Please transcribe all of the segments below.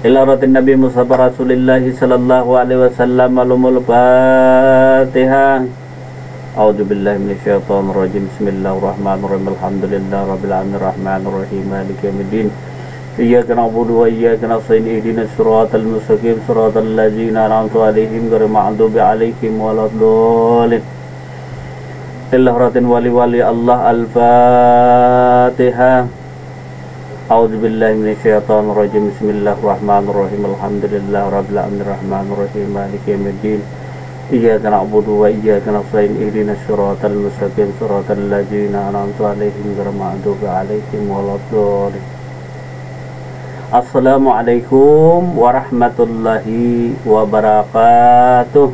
ila ratin Nabi Mustafa Rasulillah sallallahu alaihi wasallam. Alumul Fatihah. A'udzubillahi minasyaitonir rajim. Bismillahirrahmanirrahim. Alhamdulillahi rabbil alamin arrahmanir rahim maliki yaumiddin. Iyyaka na'budu wa iyyaka nasta'in ihdinas siratal mustaqim siratal ladzina an'amta 'alaihim ghairil maghdubi 'alaihim waladdallin. Illa ratin wali Allah. Al-Fatihah. A'udzubillahi minasyaitonir rajim. Bismillahirrahmanirrahim. Alhamdulillahi rabbil alamin arrahmanir rahim maliki yaumiddin. Iyyaka na'budu wa iyyaka nasta'in ihdinas siratal mustaqim siratal ladzina an'amta 'alaihim ghairil maghdubi alaihim waladdallin. Assalamualaikum warahmatullahi wabarakatuh.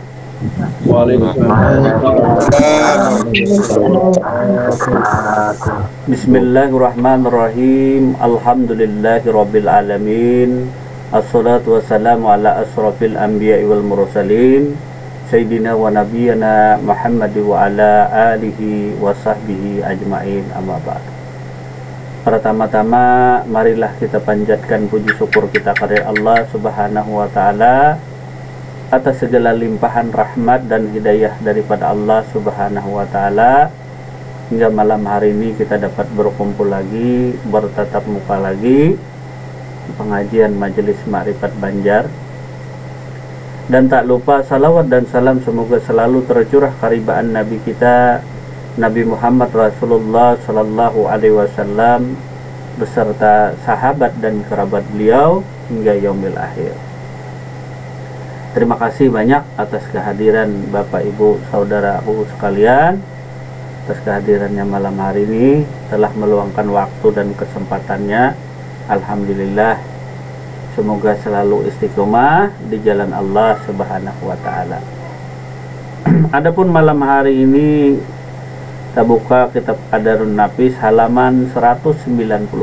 Bismillahirrahmanirrahim. Alhamdulillahirabbil alamin. Assalatu wassalamu ala asrafil anbiya'i wal mursalin sayyidina wa nabiyyina Muhammad wa ala alihi wa sahbihi ajma'in, amma ba'd. Pertama-tama marilah kita panjatkan puji syukur kita kepada Allah Subhanahu wa taala atas segala limpahan rahmat dan hidayah daripada Allah Subhanahu wa taala hingga malam hari ini kita dapat berkumpul lagi, bertatap muka lagi di pengajian Majelis Ma'rifat Banjar. Dan tak lupa salawat dan salam semoga selalu tercurah karibaan Nabi kita Nabi Muhammad Rasulullah Sallallahu Alaihi Wasallam beserta sahabat dan kerabat beliau hingga yaumil akhir. Terima kasih banyak atas kehadiran Bapak Ibu Saudaraku sekalian, atas kehadirannya malam hari ini, telah meluangkan waktu dan kesempatannya. Alhamdulillah, semoga selalu istiqomah di jalan Allah Subhanahu wa taala. Adapun malam hari ini kita buka kitab Qadarun Nafis halaman 199.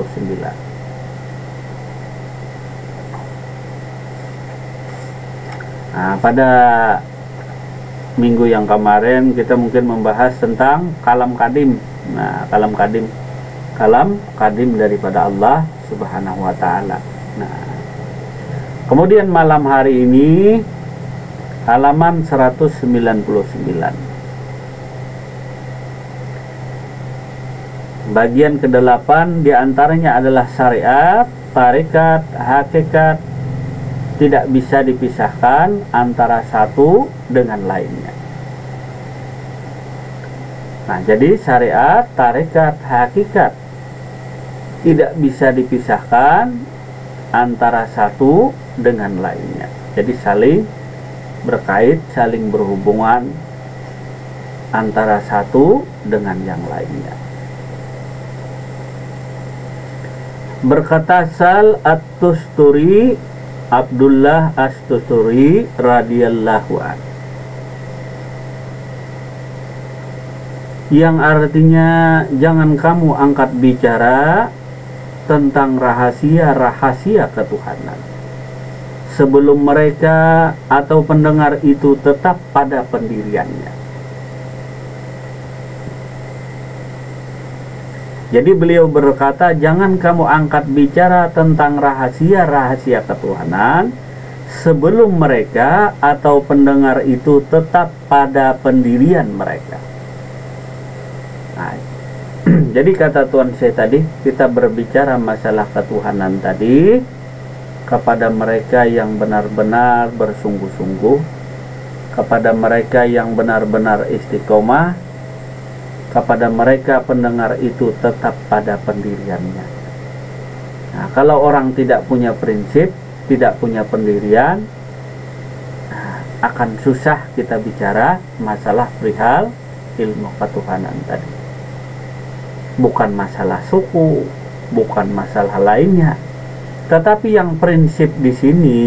Nah, pada minggu yang kemarin kita mungkin membahas tentang kalam kadim. Nah, kalam kadim daripada Allah Subhanahu wa taala. Nah, kemudian malam hari ini halaman 199. Bagian ke-8 diantaranya adalah syariat, tarekat, hakikat tidak bisa dipisahkan antara satu dengan lainnya. Nah, jadi syariat, tarekat, hakikat tidak bisa dipisahkan antara satu dengan lainnya. Jadi saling berkait, saling berhubungan antara satu dengan yang lainnya. Berkata Sal At-Tusturi, Abdullah As-Tusturi radhiyallahu anhu, yang artinya jangan kamu angkat bicara tentang rahasia-rahasia ketuhanan sebelum mereka atau pendengar itu tetap pada pendiriannya. Jadi beliau berkata, jangan kamu angkat bicara tentang rahasia-rahasia ketuhanan sebelum mereka atau pendengar itu tetap pada pendirian mereka. Nah, jadi kata Tuhan saya tadi, kita berbicara masalah ketuhanan tadi kepada mereka yang benar-benar bersungguh-sungguh, kepada mereka yang benar-benar istiqomah, kepada mereka pendengar itu tetap pada pendiriannya. Nah, kalau orang tidak punya prinsip, tidak punya pendirian, akan susah kita bicara masalah perihal ilmu ketuhanan tadi. Bukan masalah suku, bukan masalah lainnya, tetapi yang prinsip di sini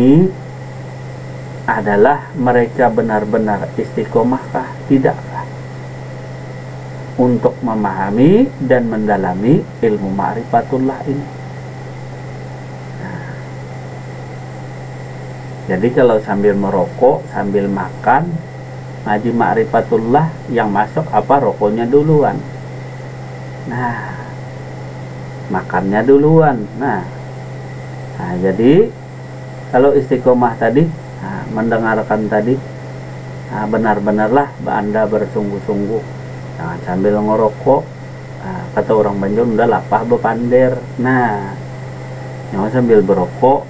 adalah mereka benar-benar istiqomahkah, tidakkah untuk memahami dan mendalami ilmu ma'rifatullah ini. Nah, jadi kalau sambil merokok, sambil makan, ngaji ma'rifatullah, yang masuk apa? Rokoknya duluan. Nah, makannya duluan. Nah, jadi Kalau istiqomah tadi, mendengarkan tadi, benar-benarlah Anda bersungguh-sungguh, jangan sambil ngerokok. Kata orang Banjar, udah lapah bepander. Nah, jangan sambil berokok.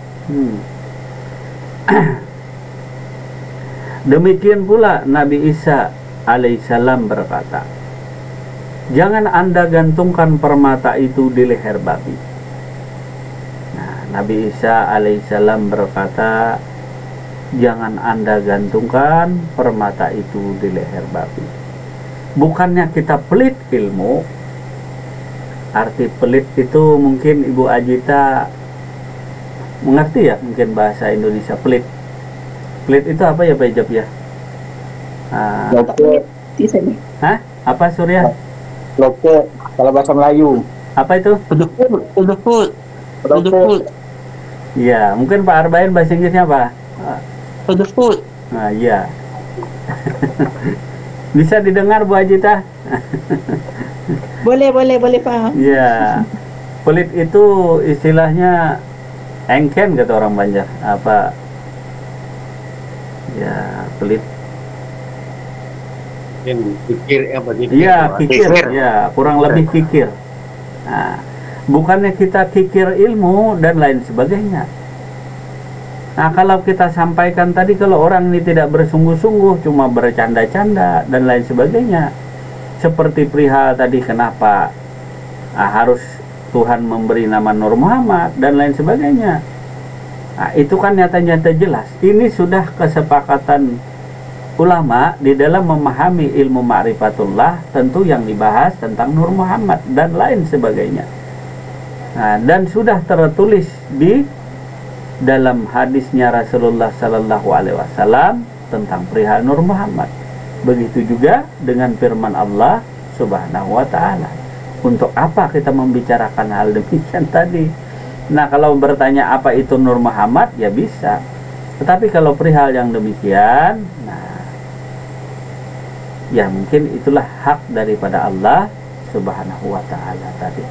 Demikian pula Nabi Isa alaihissalam berkata, jangan Anda gantungkan permata itu di leher babi. Nah, Nabi Isa alaihissalam berkata, jangan Anda gantungkan permata itu di leher babi. Bukannya kita pelit ilmu. Arti pelit itu mungkin Ibu Ajita mengerti ya, mungkin bahasa Indonesia pelit. Pelit itu apa ya Pak Ijab ya? Hah? Apa Surya? Loke, kalau bahasa Melayu. Apa itu? Pedekut. Iya, mungkin Pak Arbain bahasa Inggrisnya apa? Pedekut. Nah, iya. Bisa didengar Bu Ajita? Boleh Pak. Iya. Pelit itu istilahnya engken kata orang Banjar. Apa? Ya, pelit. Kikir apa gitu? Iya, kikir. Ya, kurang lebih kikir. Nah, bukannya kita kikir ilmu dan lain sebagainya. Nah, kalau kita sampaikan tadi, kalau orang ini tidak bersungguh-sungguh, cuma bercanda-canda dan lain sebagainya, seperti perihal tadi kenapa harus Tuhan memberi nama Nur Muhammad dan lain sebagainya. Nah, itu kan nyata-nyata jelas. Ini sudah kesepakatan ulama di dalam memahami ilmu ma'rifatullah, tentu yang dibahas tentang Nur Muhammad dan lain sebagainya. Nah, dan sudah tertulis di dalam hadisnya Rasulullah Sallallahu Alaihi Wasallam tentang perihal Nur Muhammad. Begitu juga dengan firman Allah Subhanahu Wa Taala. Untuk apa kita membicarakan hal demikian tadi? Nah, kalau bertanya apa itu Nur Muhammad, ya bisa. Tetapi kalau perihal yang demikian, nah, ya mungkin itulah hak daripada Allah Subhanahu Wa Taala tadi.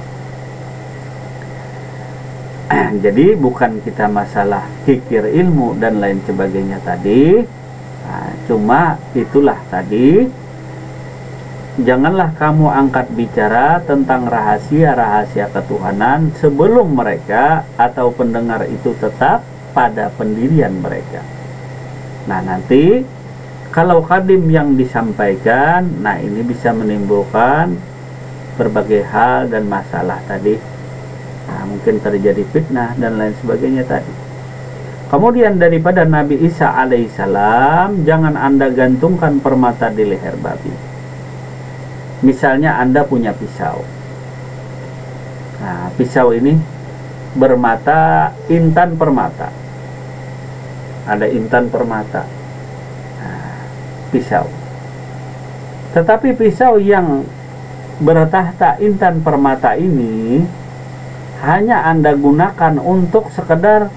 Jadi bukan kita masalah kikir ilmu dan lain sebagainya tadi. Nah, cuma itulah tadi, janganlah kamu angkat bicara tentang rahasia-rahasia ketuhanan sebelum mereka atau pendengar itu tetap pada pendirian mereka. Nah, nanti kalau kadim yang disampaikan, nah ini bisa menimbulkan berbagai hal dan masalah tadi. Nah, mungkin terjadi fitnah dan lain sebagainya tadi. Kemudian daripada Nabi Isa alaihissalam, jangan Anda gantungkan permata di leher babi. Misalnya Anda punya pisau. Nah, pisau ini bermata intan permata. Ada intan permata. Nah, pisau. Tetapi pisau yang bertahta intan permata ini hanya Anda gunakan untuk sekedar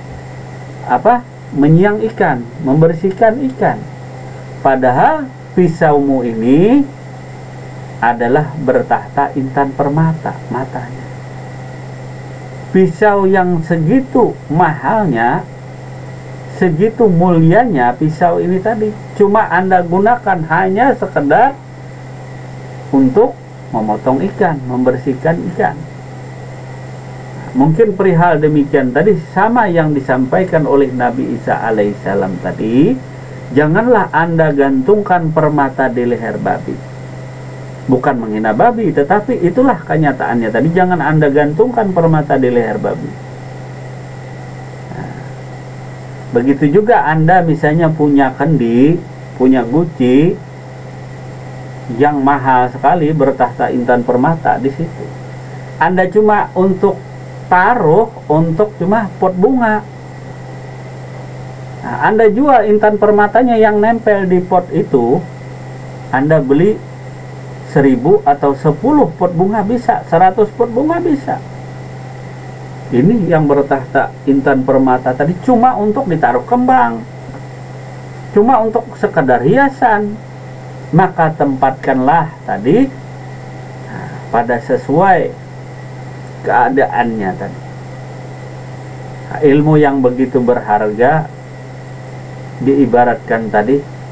menyiang ikan, membersihkan ikan. Padahal pisaumu ini adalah bertahta intan permata matanya. Pisau yang segitu mahalnya, segitu mulianya pisau ini tadi, cuma Anda gunakan hanya sekedar untuk memotong ikan, membersihkan ikan. Mungkin perihal demikian tadi sama yang disampaikan oleh Nabi Isa alaihissalam tadi. Janganlah Anda gantungkan permata di leher babi. Bukan menghina babi, tetapi itulah kenyataannya tadi. Jangan Anda gantungkan permata di leher babi. Nah, begitu juga Anda misalnya punya kendi, punya guci yang mahal sekali bertahta intan permata di situ. Anda cuma untuk taruh untuk cuma pot bunga. Nah, Anda jual intan permatanya yang nempel di pot itu, Anda beli 1000 atau 10 pot bunga bisa, 100 pot bunga bisa. Ini yang bertahta intan permata tadi cuma untuk ditaruh kembang, cuma untuk sekedar hiasan. Maka tempatkanlah tadi pada sesuai keadaannya tadi. Ilmu yang begitu berharga diibaratkan tadi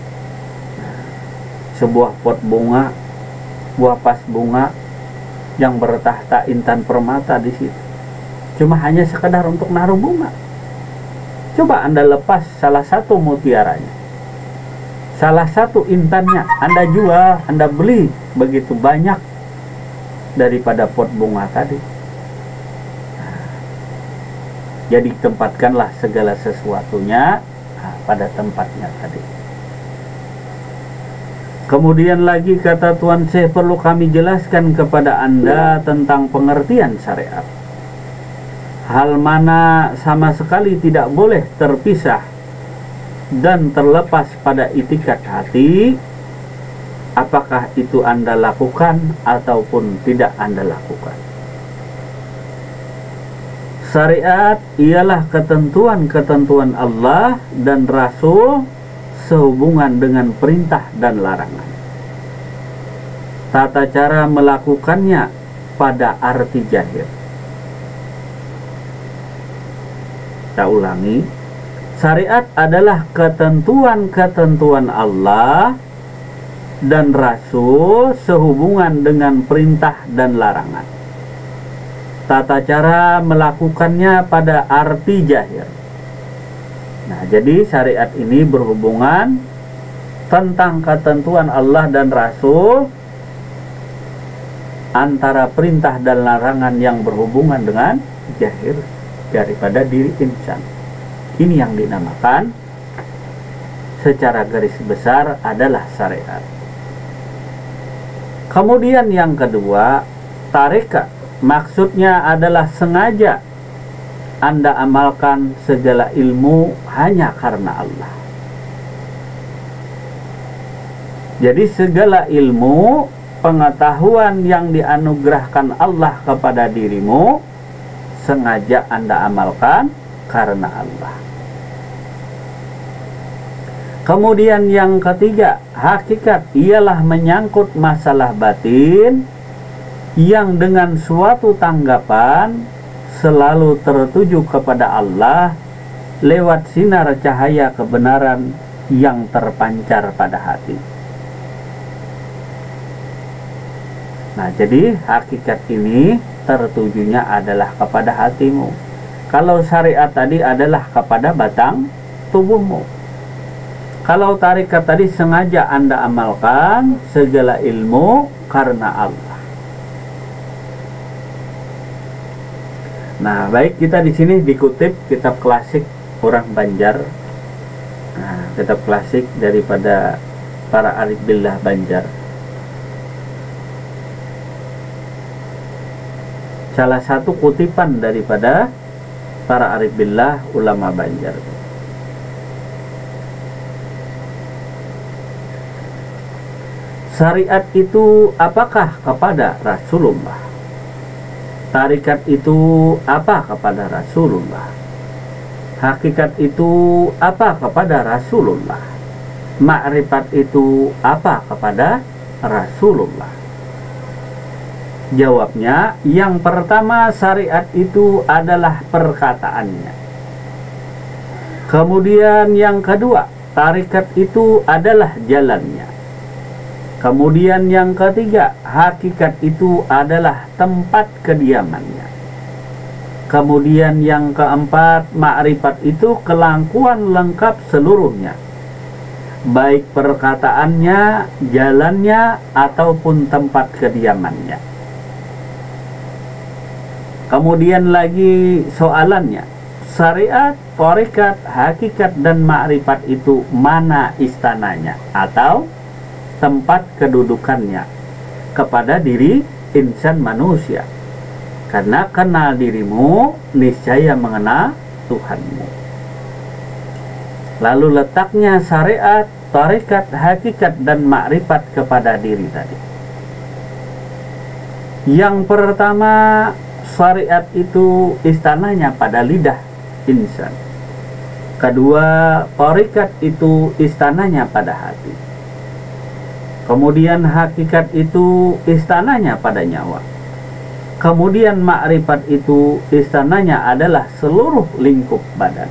sebuah pot bunga, buah pas bunga yang bertahta intan permata di situ. Cuma hanya sekedar untuk naruh bunga. Coba Anda lepas salah satu mutiaranya, salah satu intannya, Anda jual, Anda beli begitu banyak daripada pot bunga tadi. Jadi tempatkanlah segala sesuatunya pada tempatnya tadi. Kemudian lagi kata Tuan Syekh, perlu kami jelaskan kepada Anda tentang pengertian syariat. Hal mana sama sekali tidak boleh terpisah dan terlepas pada itikat hati, apakah itu Anda lakukan ataupun tidak Anda lakukan. Syariat ialah ketentuan-ketentuan Allah dan Rasul sehubungan dengan perintah dan larangan. Tata cara melakukannya pada arti zahir. Kita ulangi, syariat adalah ketentuan-ketentuan Allah dan Rasul sehubungan dengan perintah dan larangan. Tata cara melakukannya pada arti zahir. Nah, jadi syariat ini berhubungan tentang ketentuan Allah dan Rasul antara perintah dan larangan yang berhubungan dengan zahir daripada diri insan. Ini yang dinamakan secara garis besar adalah syariat. Kemudian yang kedua, tarekat. Maksudnya adalah sengaja Anda amalkan segala ilmu hanya karena Allah. Jadi segala ilmu, pengetahuan yang dianugerahkan Allah kepada dirimu, sengaja Anda amalkan karena Allah. Kemudian yang ketiga, hakikat ialah menyangkut masalah batin yang dengan suatu tanggapan selalu tertuju kepada Allah lewat sinar cahaya kebenaran yang terpancar pada hati. Nah, jadi hakikat ini tertujunya adalah kepada hatimu. Kalau syariat tadi adalah kepada batang tubuhmu. Kalau tarekat tadi sengaja Anda amalkan segala ilmu karena Allah. Nah, baik, kita di sini dikutip kitab klasik orang Banjar. Nah, kitab klasik daripada para arif billah Banjar. Salah satu kutipan daripada para arif billah ulama Banjar. Syariat itu apakah kepada Rasulullah? Tarekat itu apa kepada Rasulullah? Hakikat itu apa kepada Rasulullah? Ma'rifat itu apa kepada Rasulullah? Jawabnya, yang pertama, syariat itu adalah perkataannya. Kemudian yang kedua, tarekat itu adalah jalannya. Kemudian yang ketiga, hakikat itu adalah tempat kediamannya. Kemudian yang keempat, ma'rifat itu kelangkuan lengkap seluruhnya, baik perkataannya, jalannya, ataupun tempat kediamannya. Kemudian lagi soalannya, syariat, tarekat, hakikat, dan ma'rifat itu mana istananya atau tempat kedudukannya kepada diri insan manusia? Karena kenal dirimu niscaya mengenal Tuhanmu. Lalu letaknya syariat, tarekat, hakikat, dan ma'rifat kepada diri tadi. Yang pertama, syariat itu istananya pada lidah insan. Kedua, tarekat itu istananya pada hati. Kemudian hakikat itu istananya pada nyawa. Kemudian makrifat itu istananya adalah seluruh lingkup badan.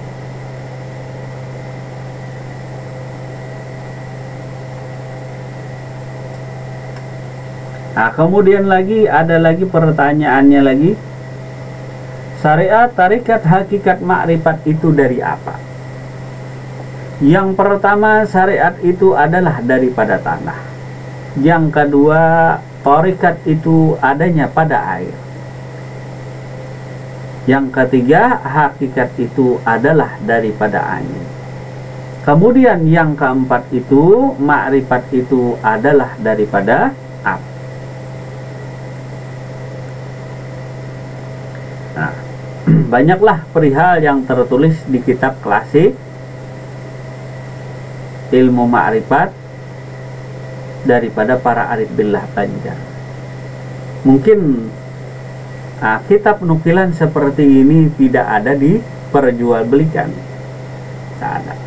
Nah, kemudian lagi ada lagi pertanyaannya lagi. Syariat, tarikat, hakikat, makrifat itu dari apa? Yang pertama, syariat itu adalah daripada tanah. Yang kedua, tarikat itu adanya pada air. Yang ketiga, hakikat itu adalah daripada angin. Kemudian yang keempat itu, makrifat itu adalah daripada api. Nah, banyaklah perihal yang tertulis di kitab klasik ilmu makrifat daripada para arif billah Banjar. Mungkin kitab nukilan seperti ini tidak ada diperjualbelikan, tidak ada.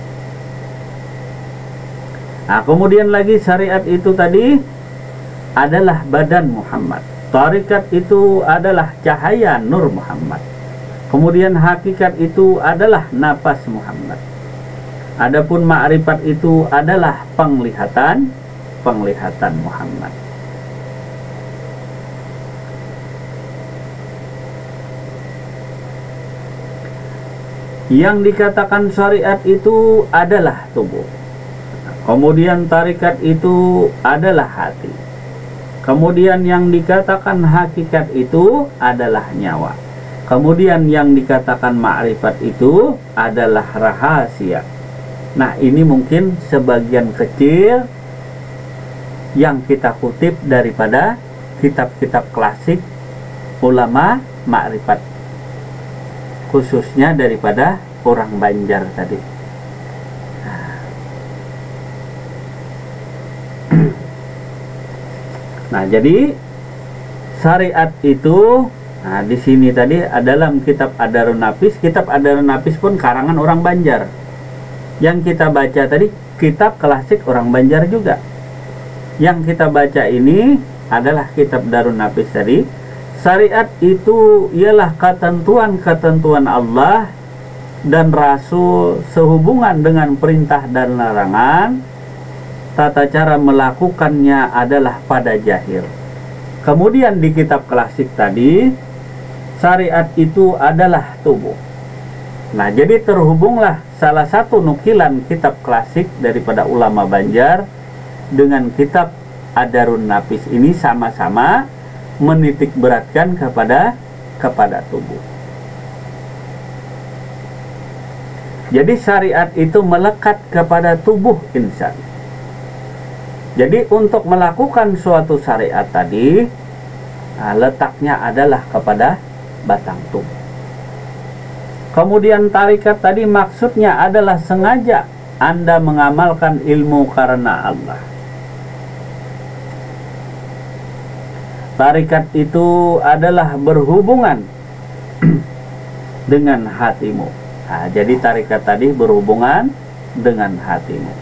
Nah, kemudian lagi syariat itu tadi adalah badan Muhammad. Tarikat itu adalah cahaya nur Muhammad. Kemudian hakikat itu adalah nafas Muhammad. Adapun ma'rifat itu adalah penglihatan Muhammad. Yang dikatakan syariat itu adalah tubuh. Kemudian tarikat itu adalah hati. Kemudian yang dikatakan hakikat itu adalah nyawa. Kemudian yang dikatakan ma'rifat itu adalah rahasia. Nah, ini mungkin sebagian kecil yang kita kutip daripada kitab-kitab klasik ulama ma'rifat, khususnya daripada orang Banjar tadi. Nah, jadi syariat itu, nah di sini tadi dalam kitab Adarun Nafis, kitab Adarun Nafis pun karangan orang Banjar. Yang kita baca tadi kitab klasik orang Banjar juga. Yang kita baca ini adalah kitab Darun Nafis tadi. Syariat itu ialah ketentuan-ketentuan Allah dan Rasul sehubungan dengan perintah dan larangan. Tata cara melakukannya adalah pada zahir. Kemudian di kitab klasik tadi, syariat itu adalah tubuh. Nah, jadi terhubunglah salah satu nukilan kitab klasik daripada ulama Banjar dengan kitab Adarun Nafis ini sama-sama menitik beratkan kepada tubuh. Jadi syariat itu melekat kepada tubuh insan. Jadi untuk melakukan suatu syariat tadi, letaknya adalah kepada batang tubuh. Kemudian tarikat tadi maksudnya adalah sengaja Anda mengamalkan ilmu karena Allah. Tarikat itu adalah berhubungan dengan hatimu. Nah, jadi tarikat tadi berhubungan dengan hatimu.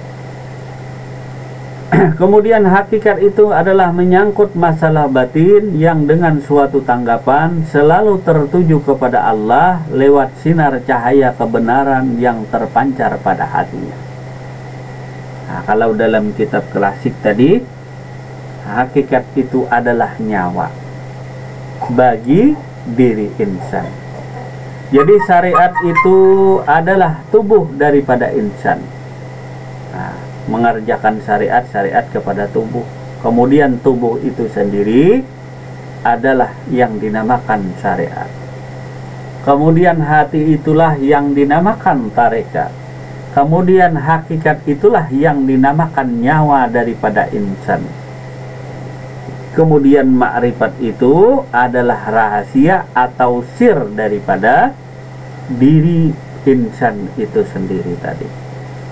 Kemudian hakikat itu adalah menyangkut masalah batin yang dengan suatu tanggapan selalu tertuju kepada Allah lewat sinar cahaya kebenaran yang terpancar pada hatinya. Nah, kalau dalam kitab klasik tadi, hakikat itu adalah nyawa bagi diri insan. Jadi syariat itu adalah tubuh daripada insan. Nah, mengerjakan syariat kepada tubuh. Kemudian tubuh itu sendiri adalah yang dinamakan syariat. Kemudian hati itulah yang dinamakan tarekat. Kemudian hakikat itulah yang dinamakan nyawa daripada insan. Kemudian makrifat itu adalah rahasia atau sir daripada diri insan itu sendiri tadi.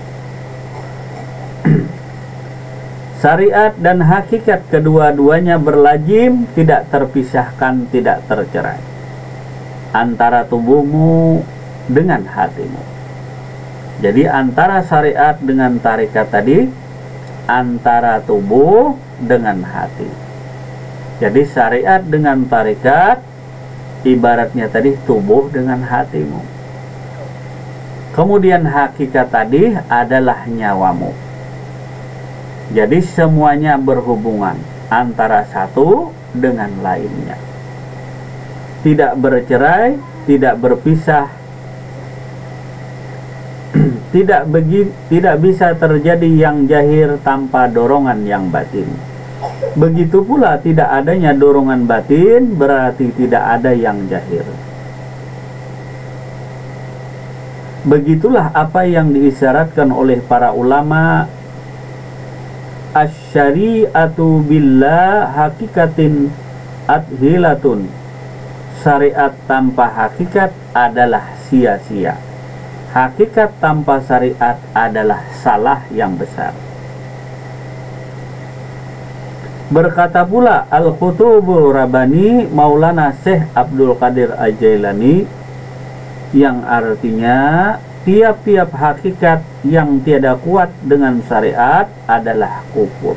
Syariat dan hakikat kedua-duanya berlazim, tidak terpisahkan, tidak tercerai antara tubuhmu dengan hatimu. Jadi antara syariat dengan tarikat tadi, antara tubuh dengan hati. Jadi syariat dengan tarekat ibaratnya tadi tubuh dengan hatimu. Kemudian hakikat tadi adalah nyawamu. Jadi semuanya berhubungan antara satu dengan lainnya. Tidak bercerai, tidak berpisah. Tidak bisa terjadi yang zahir tanpa dorongan yang batin. Begitu pula tidak adanya dorongan batin berarti tidak ada yang zahir. Begitulah apa yang diisyaratkan oleh para ulama. Asy-syari'atu billah hakikatin adhilatun. Syariat tanpa hakikat adalah sia-sia. Hakikat tanpa syariat adalah salah yang besar. Berkata pula Al-Qutubul Rabbani Maulana Syekh Abdul Qadir Al-Jailani, yang artinya tiap-tiap hakikat yang tiada kuat dengan syariat adalah kufur.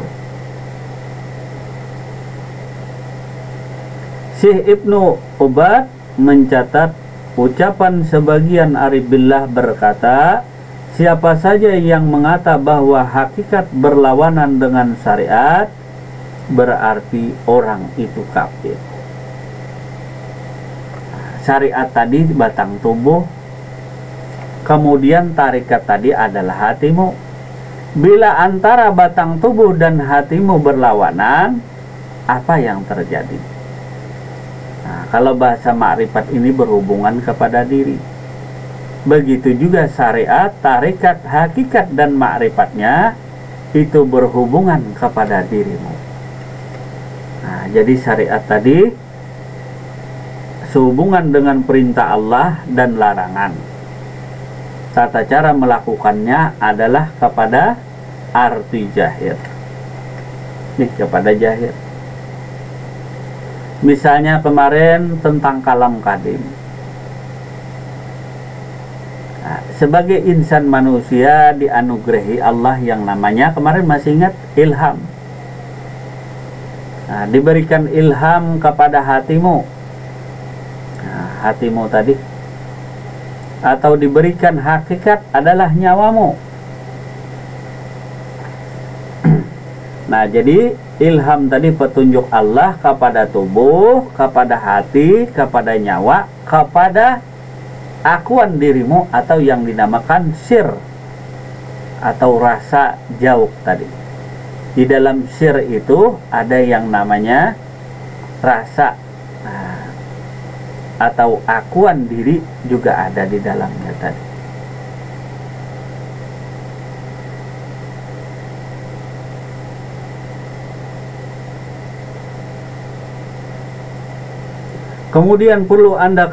Syekh Ibnu Ubad mencatat ucapan sebagian arif billah berkata, siapa saja yang mengata bahwa hakikat berlawanan dengan syariat, berarti orang itu kafir. Syariat tadi batang tubuh, kemudian tarekat tadi adalah hatimu. Bila antara batang tubuh dan hatimu berlawanan, apa yang terjadi? Nah, kalau bahasa makrifat ini berhubungan kepada diri. Begitu juga syariat, tarekat, hakikat dan makrifatnya itu berhubungan kepada dirimu. Nah, jadi syariat tadi sehubungan dengan perintah Allah dan larangan. Tata cara melakukannya adalah kepada arti zahir. Nih, kepada zahir. Misalnya kemarin tentang kalam kadim. Nah, sebagai insan manusia dianugerahi Allah yang namanya, kemarin masih ingat, ilham. Nah, diberikan ilham kepada hatimu. Nah, hatimu tadi. Atau diberikan hakikat adalah nyawamu. Nah, jadi ilham tadi petunjuk Allah kepada tubuh, kepada hati, kepada nyawa, kepada akuan dirimu atau yang dinamakan sir atau rasa jauh tadi. Di dalam sir itu ada yang namanya rasa atau akuan diri juga ada di dalamnya tadi. Kemudian perlu Anda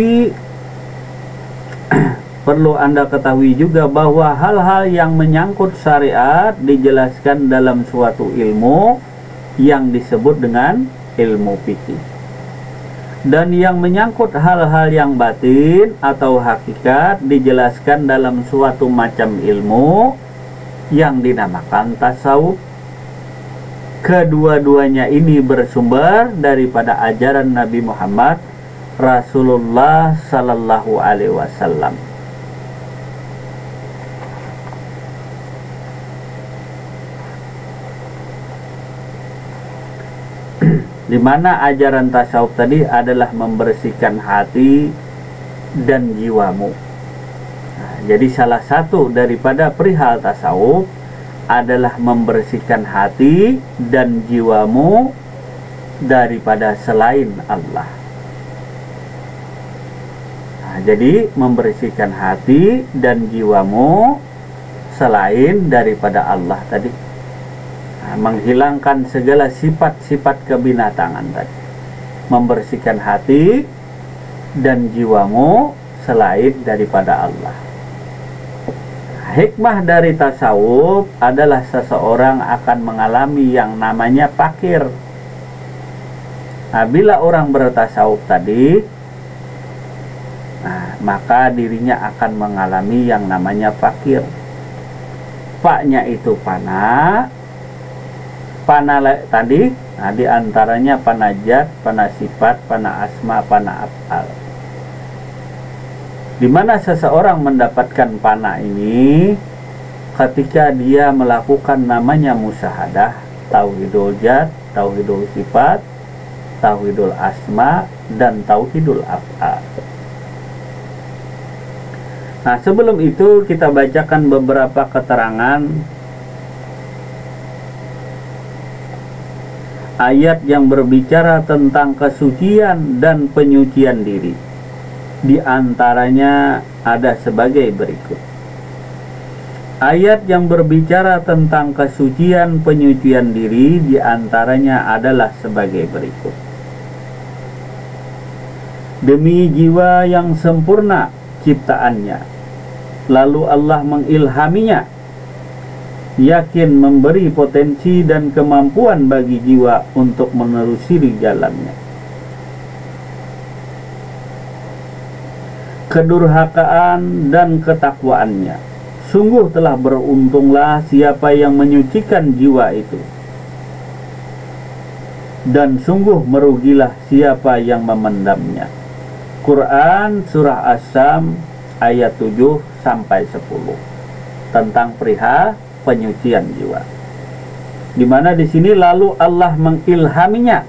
ketahui juga bahwa hal-hal yang menyangkut syariat dijelaskan dalam suatu ilmu yang disebut dengan ilmu fikih. Dan yang menyangkut hal-hal yang batin atau hakikat dijelaskan dalam suatu macam ilmu yang dinamakan tasawuf. Kedua-duanya ini bersumber daripada ajaran Nabi Muhammad Rasulullah Sallallahu Alaihi Wasallam. Di mana ajaran tasawuf tadi adalah membersihkan hati dan jiwamu. Nah, jadi salah satu daripada perihal tasawuf adalah membersihkan hati dan jiwamu daripada selain Allah. Nah, jadi membersihkan hati dan jiwamu selain daripada Allah tadi. Nah, menghilangkan segala sifat-sifat kebinatangan tadi. Membersihkan hati dan jiwamu selain daripada Allah. Hikmah dari tasawuf adalah seseorang akan mengalami yang namanya fakir. Nah, bila orang bertasawuf tadi, maka dirinya akan mengalami yang namanya fakir. Faknya itu fana tadi Nah, di antaranya pana zat, pana sifat, pana asma, pana af'al. Di mana seseorang mendapatkan pana ini ketika dia melakukan namanya musyahadah, tauhidul zat, tauhidul sifat, tauhidul asma, dan tauhidul af'al. Nah, sebelum itu kita bacakan beberapa keterangan ayat yang berbicara tentang kesucian dan penyucian diri. Di antaranya ada sebagai berikut. Ayat yang berbicara tentang kesucian penyucian diri di antaranya adalah sebagai berikut. Demi jiwa yang sempurna ciptaannya, lalu Allah mengilhaminya, yakin memberi potensi dan kemampuan bagi jiwa untuk menelusuri jalannya. Kedurhakaan dan ketakwaannya, sungguh telah beruntunglah siapa yang menyucikan jiwa itu, dan sungguh merugilah siapa yang memendamnya. Quran Surah As-Sam ayat 7-10 tentang perihal penyucian jiwa. Di mana di sini lalu Allah mengilhaminya,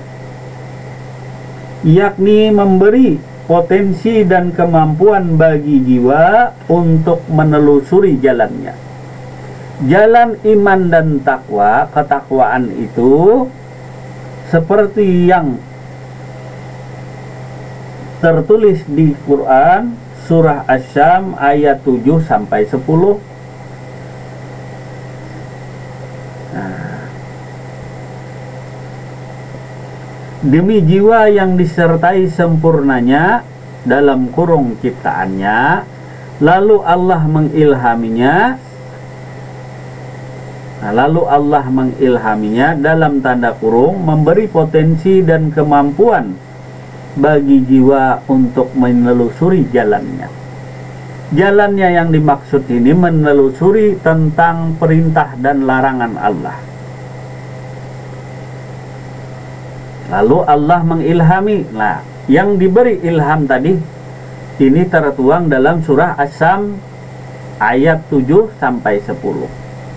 yakni memberi potensi dan kemampuan bagi jiwa untuk menelusuri jalannya. Jalan iman dan takwa, ketakwaan itu seperti yang tertulis di Quran Surah Asy-Syam ayat 7-10. Demi jiwa yang disertai sempurnanya dalam kurung ciptaannya, lalu Allah mengilhaminya dalam tanda kurung memberi potensi dan kemampuan bagi jiwa untuk menelusuri jalannya. Jalannya yang dimaksud ini menelusuri tentang perintah dan larangan Allah. Lalu Allah mengilhami. Nah, yang diberi ilham tadi ini tertuang dalam surah As-Sam ayat 7-10.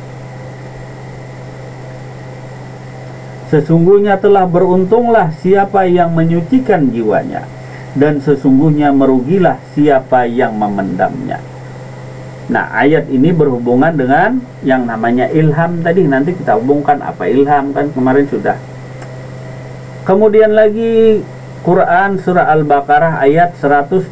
Sesungguhnya telah beruntunglah siapa yang menyucikan jiwanya, dan sesungguhnya merugilah siapa yang memendamnya. Nah, ayat ini berhubungan dengan yang namanya ilham tadi. Nanti kita hubungkan apa ilham, kan kemarin sudah. Kemudian lagi Quran Surah Al-Baqarah ayat 129.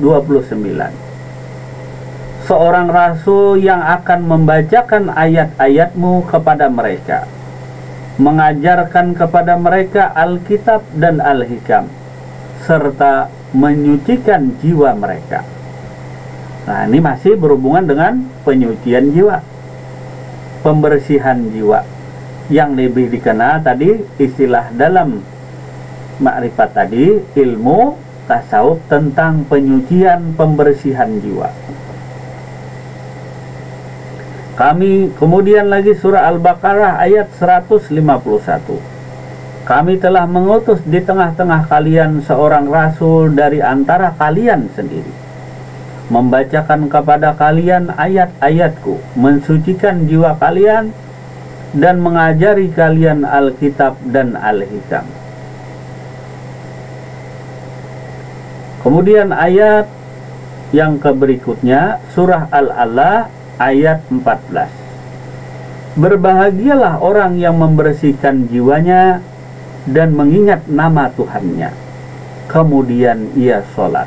Seorang rasul yang akan membacakan ayat-ayatmu kepada mereka, mengajarkan kepada mereka Alkitab dan Al-Hikam, serta menyucikan jiwa mereka. Nah, ini masih berhubungan dengan penyucian jiwa, pembersihan jiwa, yang lebih dikenal tadi istilah dalam makrifat tadi, ilmu tasawuf tentang penyucian pembersihan jiwa. Kami kemudian lagi surah Al-Baqarah ayat 151. Kami telah mengutus di tengah-tengah kalian seorang rasul dari antara kalian sendiri, membacakan kepada kalian ayat-ayatku, mensucikan jiwa kalian, dan mengajari kalian Alkitab dan Al-Hikam. Kemudian ayat yang berikutnya surah Al-A'la ayat 14. Berbahagialah orang yang membersihkan jiwanya dan mengingat nama Tuhannya, kemudian ia sholat.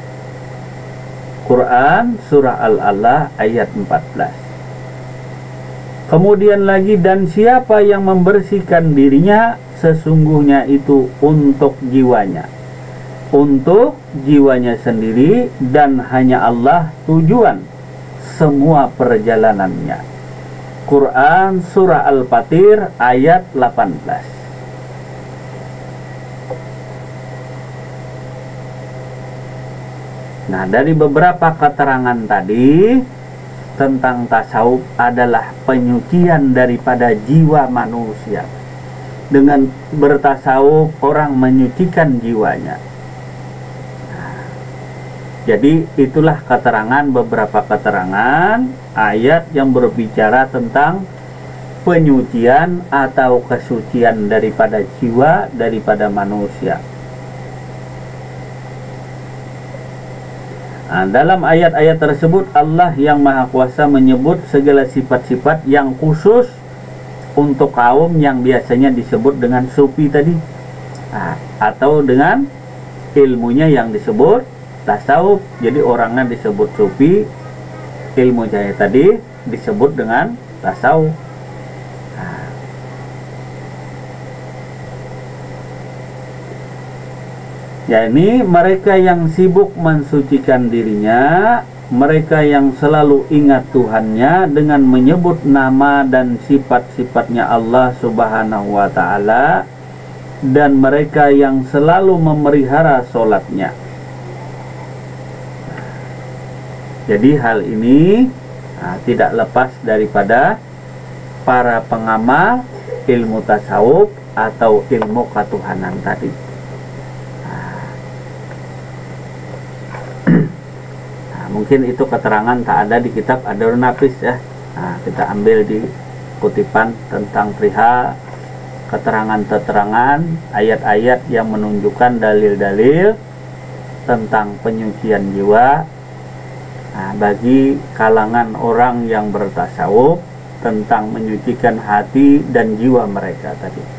Quran surah Al-A'la ayat 14. Kemudian lagi, dan siapa yang membersihkan dirinya, sesungguhnya itu untuk jiwanya sendiri, dan hanya Allah tujuan semua perjalanannya. Quran surah Al-Fatir ayat 18. Nah, dari beberapa keterangan tadi tentang tasawuf adalah penyucian daripada jiwa manusia, Dengan bertasawuf orang menyucikan jiwanya. Jadi itulah keterangan, beberapa keterangan ayat yang berbicara tentang penyucian atau kesucian daripada jiwa, daripada manusia. Nah, dalam ayat-ayat tersebut Allah yang Maha Kuasa menyebut segala sifat-sifat yang khusus untuk kaum yang biasanya disebut dengan sufi tadi, atau dengan ilmunya yang disebut tasawuf. Jadi orangnya disebut sufi, ilmunya tadi disebut dengan tasawuf. yakni mereka yang sibuk mensucikan dirinya, mereka yang selalu ingat Tuhannya dengan menyebut nama dan sifat-sifatnya Allah Subhanahu wa Ta'ala, dan mereka yang selalu memelihara sholatnya. Jadi hal ini tidak lepas daripada para pengamal ilmu tasawuf atau ilmu ketuhanan tadi. Mungkin itu keterangan tak ada di kitab Ad-Durrun Nafis ya. Kita ambil di kutipan tentang perihal keterangan-keterangan ayat-ayat yang menunjukkan dalil-dalil tentang penyucian jiwa bagi kalangan orang yang bertasawuf, tentang menyucikan hati dan jiwa mereka tadi.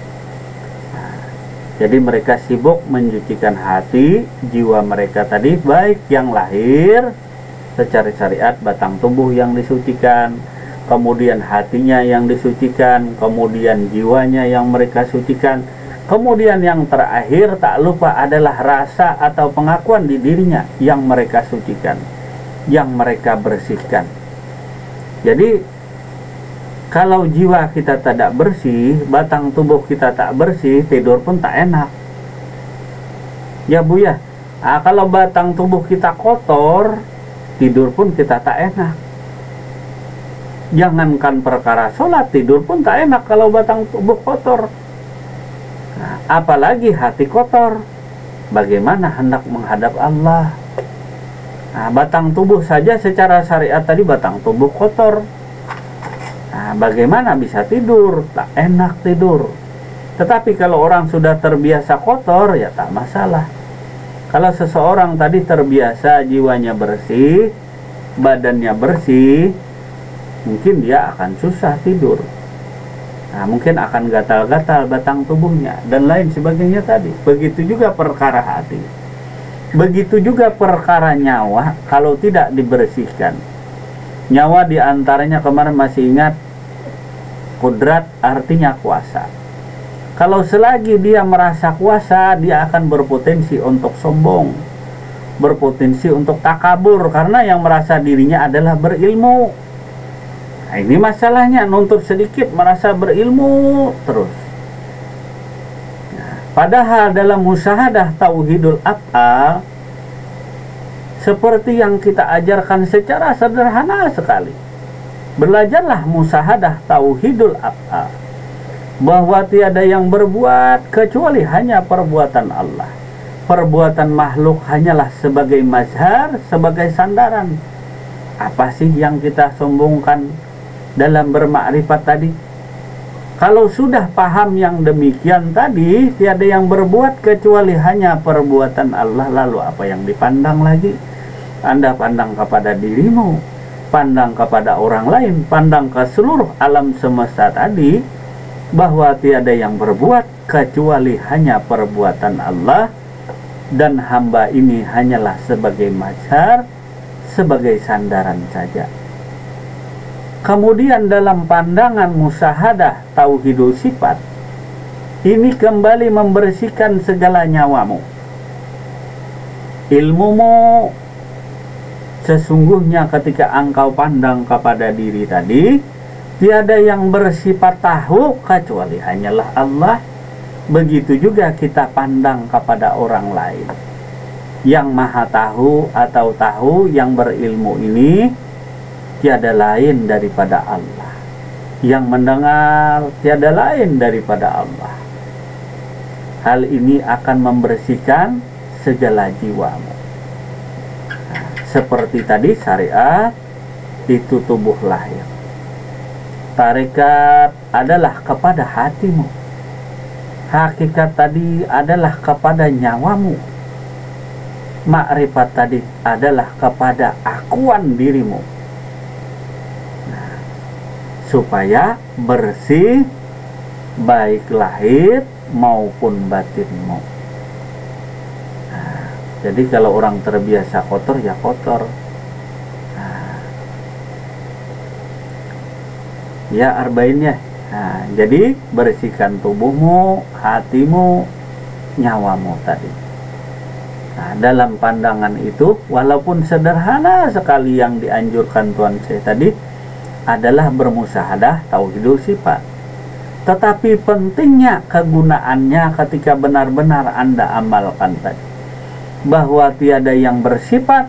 Jadi mereka sibuk menyucikan hati, jiwa mereka tadi, baik yang lahir secara syariat, batang tubuh yang disucikan, kemudian hatinya yang disucikan, kemudian jiwanya yang mereka sucikan, kemudian yang terakhir tak lupa adalah rasa atau pengakuan di dirinya yang mereka sucikan, yang mereka bersihkan. Jadi kalau jiwa kita tidak bersih, batang tubuh kita tak bersih, tidur pun tak enak. Ya Bu ya. Kalau batang tubuh kita kotor, tidur pun kita tak enak. Jangankan perkara sholat, tidur pun tak enak kalau batang tubuh kotor. Apalagi hati kotor. Bagaimana hendak menghadap Allah? Batang tubuh saja secara syariat tadi batang tubuh kotor. Bagaimana bisa tidur? Tak enak tidur. Tetapi kalau orang sudah terbiasa kotor, ya tak masalah. Kalau seseorang tadi terbiasa jiwanya bersih, badannya bersih, mungkin dia akan susah tidur. Mungkin akan gatal-gatal batang tubuhnya dan lain sebagainya tadi. Begitu juga perkara hati. Begitu juga perkara nyawa kalau tidak dibersihkan. Nyawa diantaranya kemarin masih ingat, kudrat artinya kuasa. Kalau selagi dia merasa kuasa, dia akan berpotensi untuk sombong, berpotensi untuk takabur, karena yang merasa dirinya adalah berilmu. Ini masalahnya, nuntut sedikit merasa berilmu terus. Padahal dalam musyahadah tauhidul af'al, seperti yang kita ajarkan secara sederhana sekali, belajarlah musyahadah tauhidul af'al, bahwa tiada yang berbuat kecuali hanya perbuatan Allah. Perbuatan makhluk hanyalah sebagai mazhar, sebagai sandaran. Apa sih yang kita sombongkan dalam bermakrifat tadi? Kalau sudah paham yang demikian tadi, tiada yang berbuat kecuali hanya perbuatan Allah, lalu apa yang dipandang lagi? Anda pandang kepada dirimu, pandang kepada orang lain, pandang ke seluruh alam semesta tadi, bahwa tiada yang berbuat kecuali hanya perbuatan Allah, dan hamba ini hanyalah sebagai mazhar, sebagai sandaran saja. Kemudian dalam pandangan musyahadah tauhidul sifat, ini kembali membersihkan segala nyawamu, ilmumu. Sesungguhnya ketika engkau pandang kepada diri tadi, tiada yang bersifat tahu kecuali hanyalah Allah. Begitu juga kita pandang kepada orang lain. Yang maha tahu atau tahu yang berilmu ini tiada lain daripada Allah. yang mendengar tiada lain daripada Allah. Hal ini akan membersihkan segala jiwamu. Seperti tadi syariat itu tubuh lahir. Tarekat adalah kepada hatimu. Hakikat tadi adalah kepada nyawamu. Makrifat tadi adalah kepada akuan dirimu. Nah, supaya bersih baik lahir maupun batinmu. Nah, jadi kalau orang terbiasa kotor ya kotor. Nah, ya arba'in ya. Nah, jadi bersihkan tubuhmu, hatimu, nyawamu tadi. Nah, dalam pandangan itu, walaupun sederhana sekali yang dianjurkan Tuan saya tadi adalah bermusyahadah tauhidul sifat. Tetapi pentingnya kegunaannya ketika benar-benar Anda amalkan tadi. Bahwa tiada yang bersifat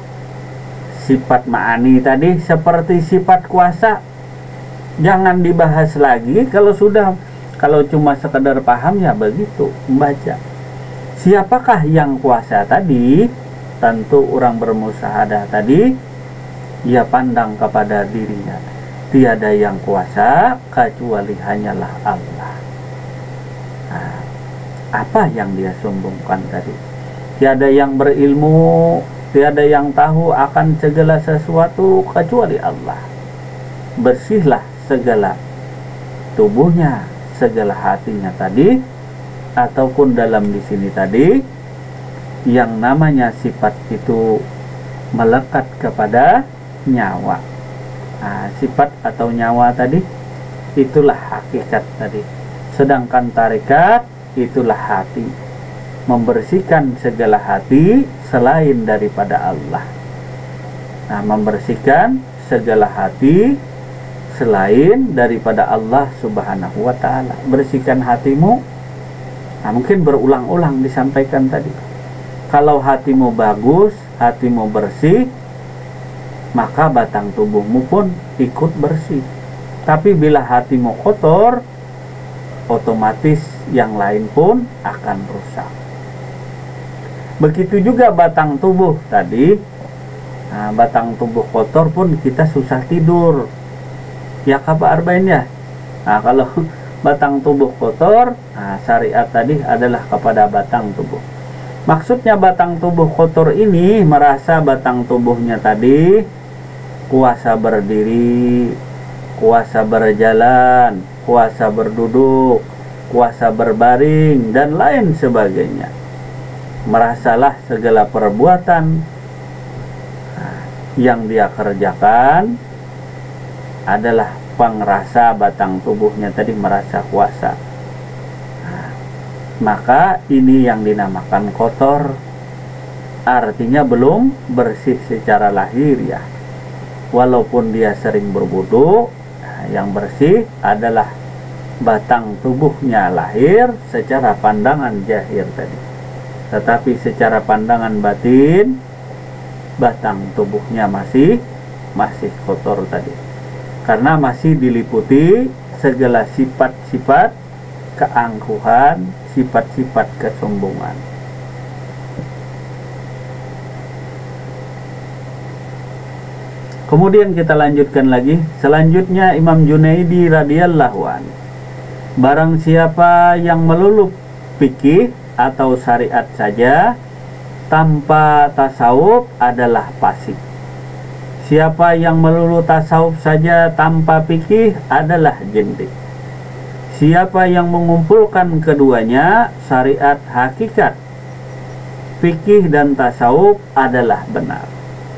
sifat ma'ani tadi seperti sifat kuasa. Jangan dibahas lagi kalau cuma sekedar paham ya begitu membaca. Siapakah yang kuasa tadi? Tentu orang bermusyahadah tadi ia pandang kepada dirinya. Tiada yang kuasa kecuali hanyalah Allah. Nah, apa yang dia sombongkan tadi? Tiada yang berilmu, tiada yang tahu akan segala sesuatu kecuali Allah. Bersihlah segala tubuhnya, segala hatinya tadi, ataupun dalam di sini tadi yang namanya sifat itu melekat kepada nyawa. Nah, sifat atau nyawa tadi itulah hakikat tadi. Sedangkan tarekat itulah hati, membersihkan segala hati selain daripada Allah. Nah, membersihkan segala hati selain daripada Allah Subhanahu wa ta'ala. Bersihkan hatimu. Nah, mungkin berulang-ulang disampaikan tadi. Kalau hatimu bagus, hatimu bersih, maka batang tubuhmu pun ikut bersih. Tapi bila hatimu kotor, otomatis yang lain pun akan rusak. Begitu juga batang tubuh tadi. Nah, batang tubuh kotor pun kita susah tidur. Ya kabar arba'in ya. Nah, kalau batang tubuh kotor, nah syariat tadi adalah kepada batang tubuh. Maksudnya batang tubuh kotor ini merasa batang tubuhnya tadi kuasa berdiri, kuasa berjalan, kuasa berduduk, kuasa berbaring dan lain sebagainya. Merasalah segala perbuatan yang dia kerjakan adalah pengerasa batang tubuhnya tadi merasa kuasa. Nah, maka ini yang dinamakan kotor. Artinya belum bersih secara lahir ya. Walaupun dia sering berwudu, nah, yang bersih adalah batang tubuhnya lahir secara pandangan zahir tadi. Tetapi secara pandangan batin, batang tubuhnya masih kotor tadi. Karena masih diliputi segala sifat-sifat keangkuhan, sifat-sifat kesombongan. Kemudian kita lanjutkan lagi. Selanjutnya Imam Junaidi radhiyallahu anhu. Barang siapa yang melulup fikih atau syariat saja tanpa tasawuf adalah fasik. Siapa yang melulu tasawuf saja tanpa fikih adalah zindik. Siapa yang mengumpulkan keduanya, syariat hakikat, fikih dan tasawuf adalah benar.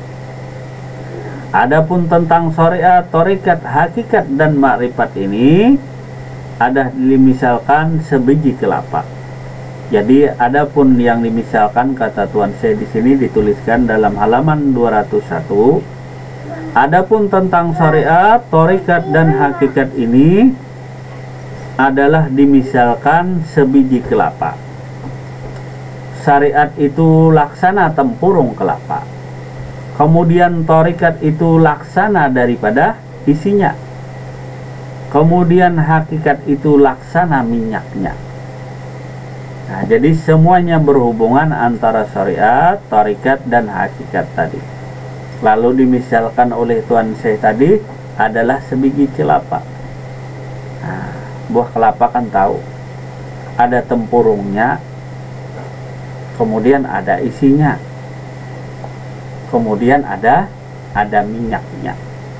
Adapun tentang syariat, tarekat, hakikat dan makrifat ini ada dimisalkan sebiji kelapa. Jadi adapun yang dimisalkan kata Tuan saya di sini dituliskan dalam halaman 201. Adapun tentang syariat, tarekat dan hakikat ini adalah dimisalkan sebiji kelapa. Syariat itu laksana tempurung kelapa. Kemudian tarekat itu laksana daripada isinya. kemudian hakikat itu laksana minyaknya. Nah, jadi semuanya berhubungan antara syariat, tarikat, dan hakikat tadi. Lalu dimisalkan oleh Tuan Syekh tadi adalah sebiji kelapa. Nah, buah kelapa kan tahu, ada tempurungnya, kemudian ada isinya, kemudian ada minyaknya.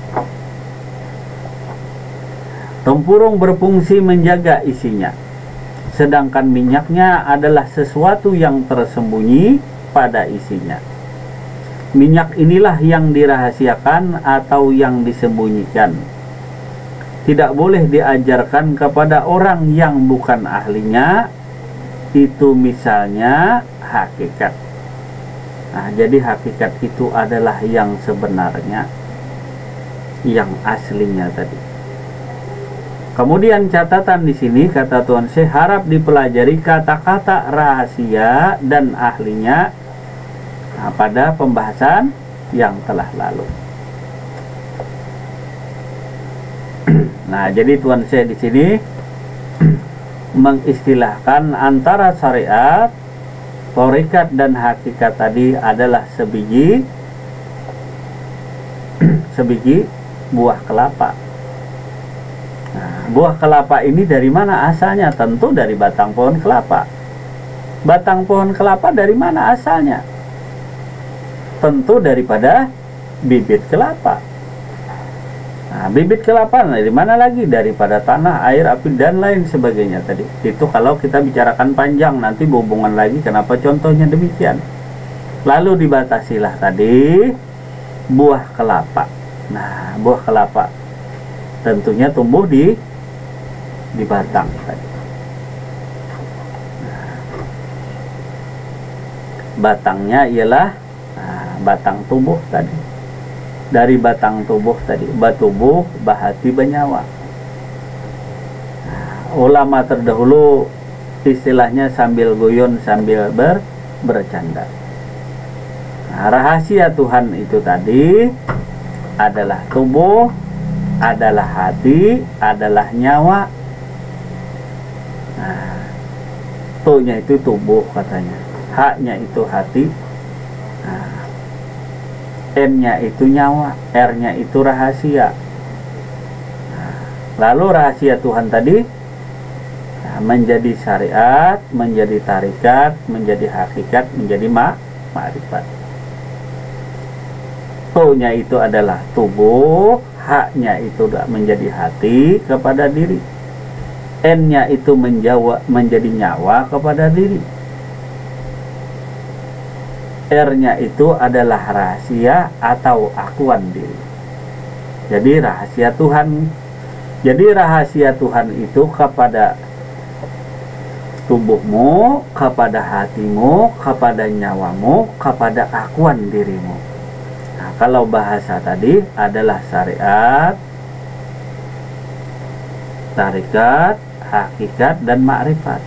Tempurung berfungsi menjaga isinya, sedangkan minyaknya adalah sesuatu yang tersembunyi pada isinya. Minyak inilah yang dirahasiakan atau yang disembunyikan. Tidak boleh diajarkan kepada orang yang bukan ahlinya. Itu misalnya hakikat. Nah, jadi hakikat itu adalah yang sebenarnya, yang aslinya tadi. Kemudian catatan di sini kata Tuan Syekh, harap dipelajari kata-kata rahasia dan ahlinya pada pembahasan yang telah lalu. Nah, jadi Tuan Syekh di sini mengistilahkan antara syariat, tarikat, dan hakikat tadi adalah sebiji buah kelapa. Nah, buah kelapa ini dari mana asalnya? Tentu dari batang pohon kelapa. Batang pohon kelapa dari mana asalnya? Tentu daripada bibit kelapa. Nah, bibit kelapa dari mana lagi? Daripada tanah, air, api, dan lain sebagainya tadi. Itu kalau kita bicarakan panjang, nanti berhubungan lagi kenapa contohnya demikian. Lalu dibatasilah tadi buah kelapa. Nah, buah kelapa tentunya tumbuh di batang tadi. Nah, batangnya ialah batang tubuh tadi. Dari batang tubuh tadi, batubuh, bahati, banyawa. Nah, ulama terdahulu istilahnya sambil guyon sambil bercanda. Nah, rahasia Tuhan itu tadi adalah tubuh, adalah hati, adalah nyawa. Nah, tu-nya itu tubuh katanya, ha-nya itu hati, nah, M-nya itu nyawa, R-nya itu rahasia. Nah, lalu rahasia Tuhan tadi menjadi syariat, menjadi tarikat, menjadi hakikat, menjadi ma'rifat. Tu-nya itu adalah tubuh, H-nya itu menjadi hati kepada diri, N-nya itu menjadi nyawa kepada diri, R-nya itu adalah rahasia atau akuan diri. Jadi rahasia Tuhan. Jadi rahasia Tuhan itu kepada tubuhmu, kepada hatimu, kepada nyawamu, kepada akuan dirimu. Nah, kalau bahasa tadi adalah syariat, tarikat, hakikat, dan ma'rifat.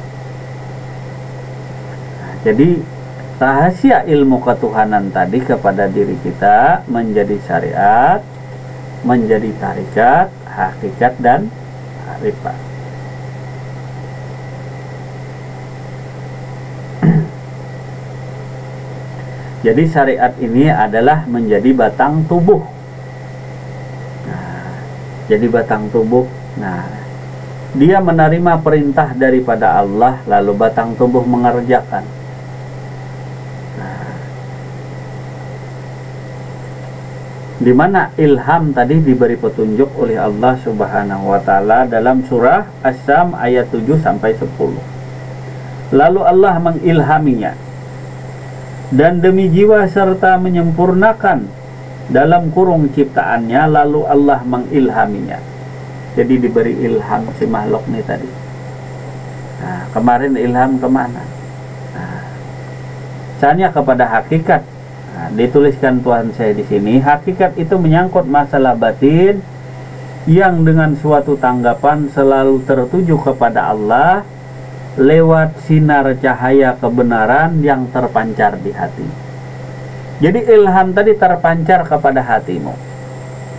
Nah, jadi rahasia ilmu ketuhanan tadi kepada diri kita menjadi syariat, menjadi tarikat, hakikat, dan ma'rifat. Jadi syariat ini adalah menjadi batang tubuh. Nah, jadi batang tubuh. Nah, dia menerima perintah daripada Allah, lalu batang tubuh mengerjakan. Nah, di mana ilham tadi diberi petunjuk oleh Allah Subhanahu wa taala dalam surah As-Sam ayat 7 sampai 10. Lalu Allah mengilhaminya. Dan demi jiwa serta menyempurnakan dalam kurung ciptaannya, lalu Allah mengilhaminya. Jadi diberi ilham si makhluk ini tadi. Nah, kemarin ilham kemana? Nah, misalnya kepada hakikat. Nah, dituliskan Tuhan saya di sini, hakikat itu menyangkut masalah batin yang dengan suatu tanggapan selalu tertuju kepada Allah lewat sinar cahaya kebenaran yang terpancar di hati. Jadi ilham tadi terpancar kepada hatimu.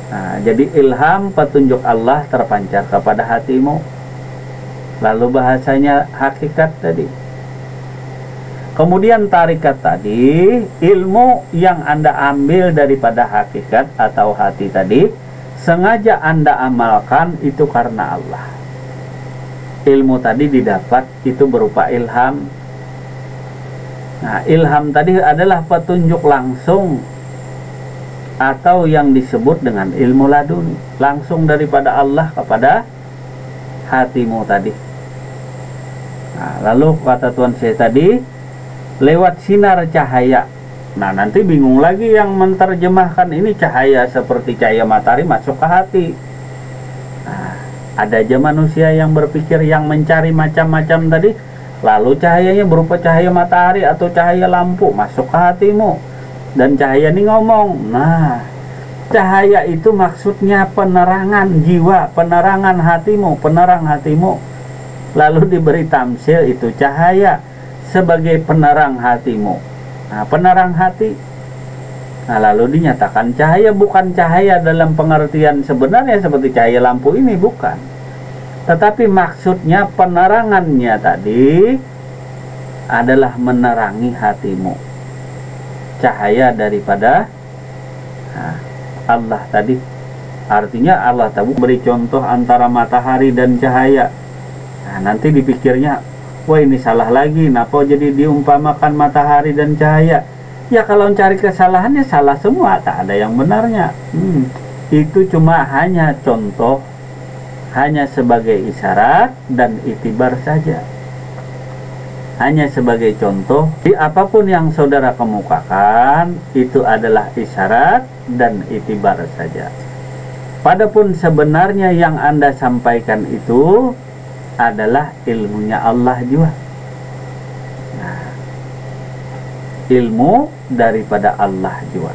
Nah, jadi ilham petunjuk Allah terpancar kepada hatimu. Lalu bahasanya hakikat tadi. Kemudian tarikat tadi, ilmu yang Anda ambil daripada hakikat atau hati tadi, sengaja Anda amalkan itu karena Allah. Ilmu tadi didapat itu berupa ilham. Nah, ilham tadi adalah petunjuk langsung atau yang disebut dengan ilmu laduni, langsung daripada Allah kepada hatimu tadi. Nah, lalu kata Tuan saya tadi, lewat sinar cahaya. Nah, nanti bingung lagi yang menerjemahkan ini cahaya seperti cahaya matahari masuk ke hati. Nah, ada aja manusia yang berpikir, yang mencari macam-macam tadi, lalu cahayanya berupa cahaya matahari atau cahaya lampu masuk ke hatimu. Dan cahaya ini ngomong, nah, cahaya itu maksudnya penerangan jiwa, penerangan hatimu, penerang hatimu. Lalu diberi tamsil itu cahaya sebagai penerang hatimu. Nah, penerang hati. Nah, lalu dinyatakan cahaya bukan cahaya dalam pengertian sebenarnya seperti cahaya lampu ini, bukan. Tetapi maksudnya penerangannya tadi adalah menerangi hatimu. Cahaya daripada Allah tadi. Artinya Allah tahu beri contoh antara matahari dan cahaya. Nah, nanti dipikirnya, wah ini salah lagi, kenapa jadi diumpamakan matahari dan cahaya? Ya kalau mencari kesalahannya salah semua, tak ada yang benarnya. Itu cuma hanya contoh, hanya sebagai isyarat dan itibar saja. Hanya sebagai contoh, di apapun yang saudara kemukakan itu adalah isyarat dan itibar saja. Padahal sebenarnya yang Anda sampaikan itu adalah ilmunya Allah juga. Nah, ilmu daripada Allah juga.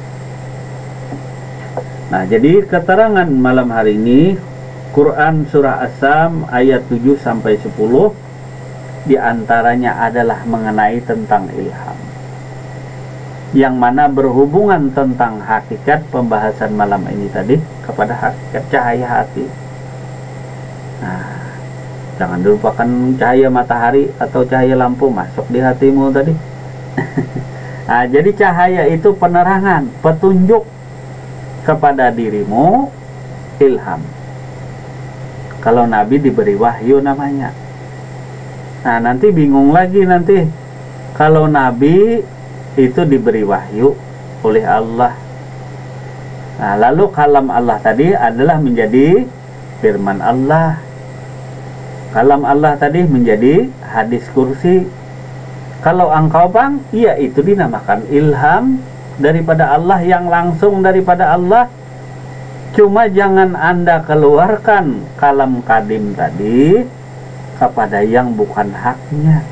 Nah, jadi keterangan malam hari ini Quran surah As-Sam ayat 7 sampai 10 di antaranya adalah mengenai tentang ilham, yang mana berhubungan tentang hakikat pembahasan malam ini tadi kepada hakikat cahaya hati. Nah, jangan dilupakan cahaya matahari atau cahaya lampu masuk di hatimu tadi. Nah, jadi cahaya itu penerangan, petunjuk kepada dirimu, ilham. Kalau Nabi diberi wahyu namanya. Nah, nanti bingung lagi nanti kalau Nabi itu diberi wahyu oleh Allah. Nah, lalu kalam Allah tadi adalah menjadi firman Allah. Kalam Allah tadi menjadi hadis kursi. Kalau engkau bang, iya itu dinamakan ilham daripada Allah, yang langsung daripada Allah. Cuma jangan Anda keluarkan kalam kadim tadi kepada yang bukan haknya.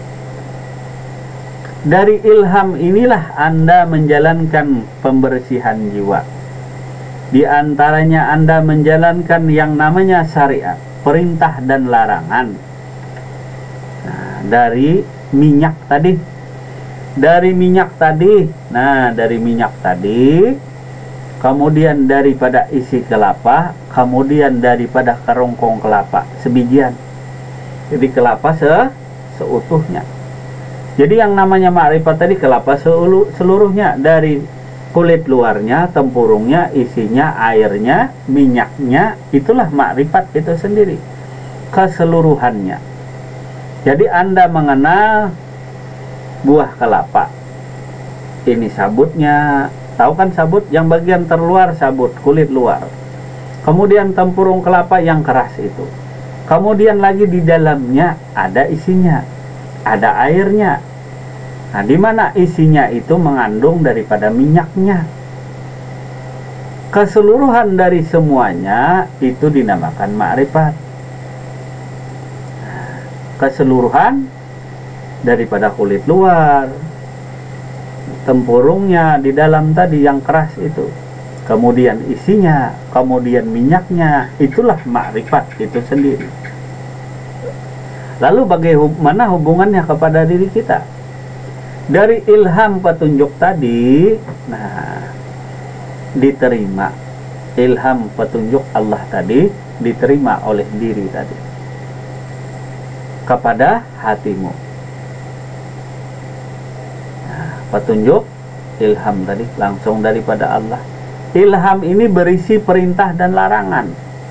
Dari ilham inilah Anda menjalankan pembersihan jiwa. Di antaranya Anda menjalankan yang namanya syariat, perintah dan larangan. Nah, dari minyak tadi. Dari minyak tadi. Nah, dari minyak tadi. Kemudian daripada isi kelapa, kemudian daripada kerongkong kelapa sebijian. Jadi kelapa seutuhnya. Jadi yang namanya ma'rifat tadi kelapa seluruhnya, dari kulit luarnya, tempurungnya, isinya, airnya, minyaknya, itulah ma'rifat itu sendiri, keseluruhannya. Jadi Anda mengenal buah kelapa, ini sabutnya, tahu kan sabut yang bagian terluar, sabut kulit luar. Kemudian tempurung kelapa yang keras itu. Kemudian lagi di dalamnya ada isinya, ada airnya. Nah, di mana isinya itu mengandung daripada minyaknya. Keseluruhan dari semuanya itu dinamakan ma'rifat. Keseluruhan daripada kulit luar, tempurungnya di dalam tadi yang keras itu, kemudian isinya, kemudian minyaknya, itulah ma'rifat itu sendiri. Lalu bagaimana hubungannya kepada diri kita? Dari ilham petunjuk tadi, nah, diterima ilham petunjuk Allah tadi diterima oleh diri tadi kepada hatimu. Nah, petunjuk ilham tadi langsung daripada Allah. Ilham ini berisi perintah dan larangan.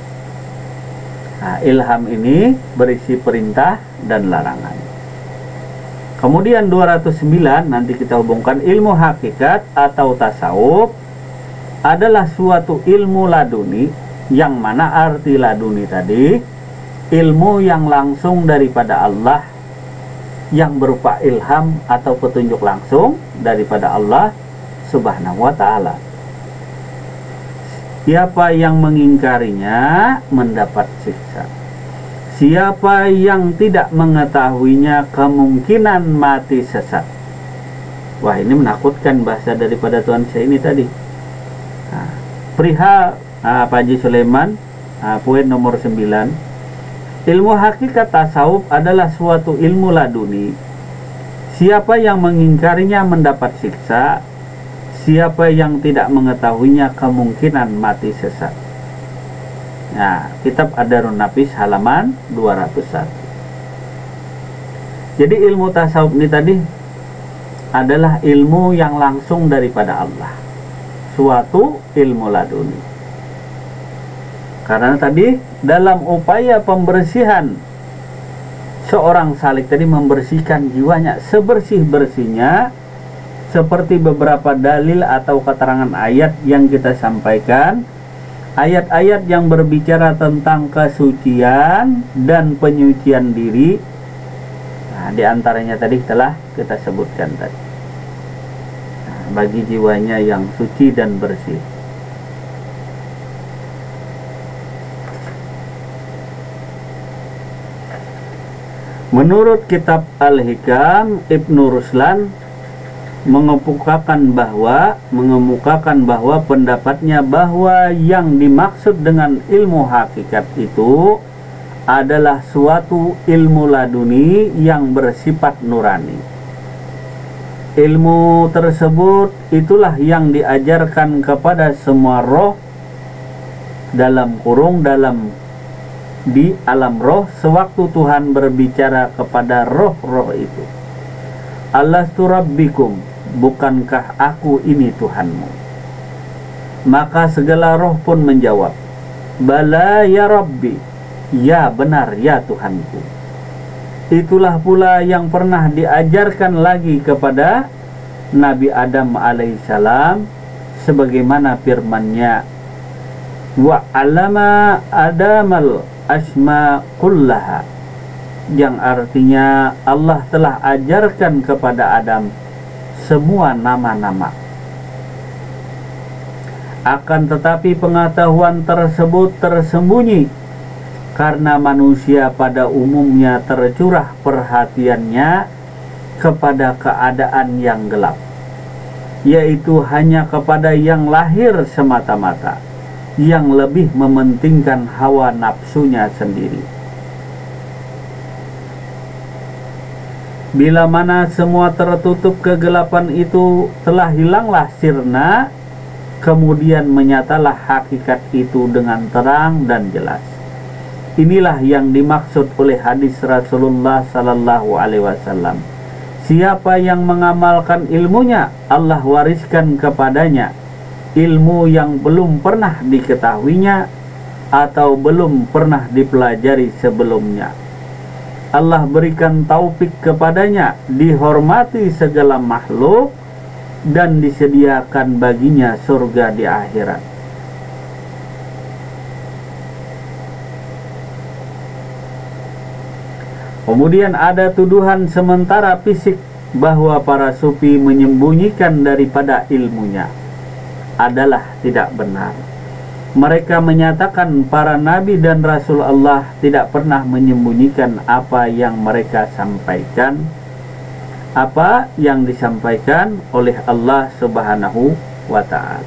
Nah, ilham ini berisi perintah dan larangan. Kemudian 209 nanti kita hubungkan, ilmu hakikat atau tasawuf adalah suatu ilmu laduni, yang mana arti laduni tadi ilmu yang langsung daripada Allah, yang berupa ilham atau petunjuk langsung daripada Allah Subhanahu wa ta'ala. Siapa yang mengingkarinya mendapat siksa. Siapa yang tidak mengetahuinya kemungkinan mati sesat. Wah, ini menakutkan bahasa daripada Tuhan saya ini tadi. Nah, perihal Pak Haji Sulaiman, poin nomor 9. Ilmu hakikat tasawuf adalah suatu ilmu laduni. Siapa yang mengingkarinya mendapat siksa. Siapa yang tidak mengetahuinya kemungkinan mati sesat. Nah, kitab Ad-Darun Nafis halaman 201. Jadi ilmu tasawuf ini tadi adalah ilmu yang langsung daripada Allah, suatu ilmu laduni. Karena tadi dalam upaya pembersihan seorang salik tadi, membersihkan jiwanya sebersih-bersihnya, seperti beberapa dalil atau keterangan ayat yang kita sampaikan, ayat-ayat yang berbicara tentang kesucian dan penyucian diri. Nah, diantaranya tadi telah kita sebutkan tadi. Nah, bagi jiwanya yang suci dan bersih. Menurut kitab Al-Hikam, Ibnu Ruslan mengemukakan bahwa pendapatnya bahwa yang dimaksud dengan ilmu hakikat itu adalah suatu ilmu laduni yang bersifat nurani. Ilmu tersebut itulah yang diajarkan kepada semua roh di alam roh sewaktu Tuhan berbicara kepada roh-roh itu. Alastu rabbikum, bukankah aku ini Tuhanmu? Maka segala roh pun menjawab, bala ya Rabbi, ya benar ya Tuhanku. Itulah pula yang pernah diajarkan lagi kepada Nabi Adam alaihissalam, sebagaimana firman-Nya, wa 'allama Adamal asma kullaha, yang artinya Allah telah ajarkan kepada Adam semua nama-nama. Akan tetapi pengetahuan tersebut tersembunyi karena manusia pada umumnya tercurah perhatiannya kepada keadaan yang gelap, yaitu hanya kepada yang lahir semata-mata, yang lebih mementingkan hawa nafsunya sendiri. Bila mana semua tertutup kegelapan itu telah hilanglah sirna, kemudian menyatalah hakikat itu dengan terang dan jelas. Inilah yang dimaksud oleh hadis Rasulullah sallallahu alaihi wasallam. Siapa yang mengamalkan ilmunya, Allah wariskan kepadanya ilmu yang belum pernah diketahuinya atau belum pernah dipelajari sebelumnya. Allah berikan taufik kepadanya, dihormati segala makhluk, dan disediakan baginya surga di akhirat. Kemudian ada tuduhan sementara fisik bahwa para sufi menyembunyikan daripada ilmunya. Adalah tidak benar. Mereka menyatakan para nabi dan rasul Allah tidak pernah menyembunyikan apa yang mereka sampaikan, apa yang disampaikan oleh Allah Subhanahu wa ta'ala.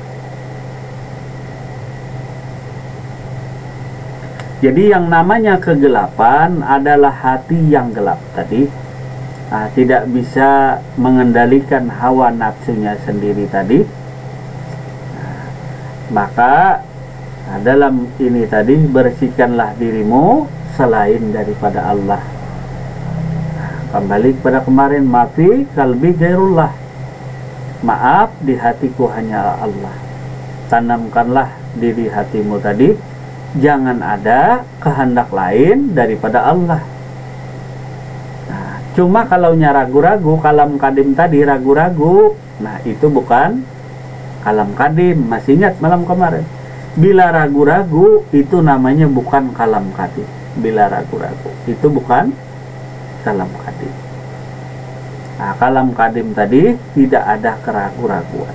Jadi yang namanya kegelapan adalah hati yang gelap tadi, tidak bisa mengendalikan hawa nafsunya sendiri tadi. Maka Nah, dalam ini tadi bersihkanlah dirimu selain daripada Allah. Kembali kepada kemarin, mafi kalbi gairullah, maaf di hatiku hanya Allah. Tanamkanlah diri hatimu tadi, jangan ada kehendak lain daripada Allah. Nah, cuma kalau ragu-ragu, kalam kadim tadi ragu-ragu, nah itu bukan kalam kadim. Masih ingat malam kemarin, bila ragu-ragu itu namanya bukan kalam kadim. Bila ragu-ragu itu bukan kalam kadim. Nah, kalam kadim tadi tidak ada keraguan-raguan.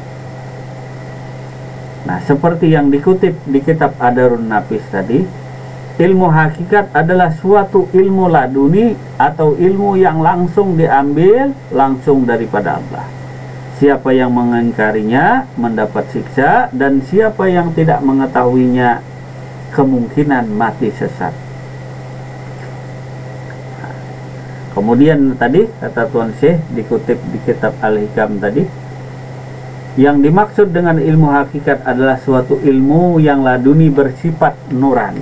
Nah, seperti yang dikutip di kitab Adarun Nafis tadi, ilmu hakikat adalah suatu ilmu laduni atau ilmu yang langsung diambil langsung daripada Allah. Siapa yang mengingkarinya mendapat siksa, dan siapa yang tidak mengetahuinya kemungkinan mati sesat. Kemudian tadi kata Tuan Syekh dikutip di kitab Al-Hikam tadi, yang dimaksud dengan ilmu hakikat adalah suatu ilmu yang laduni bersifat nurani,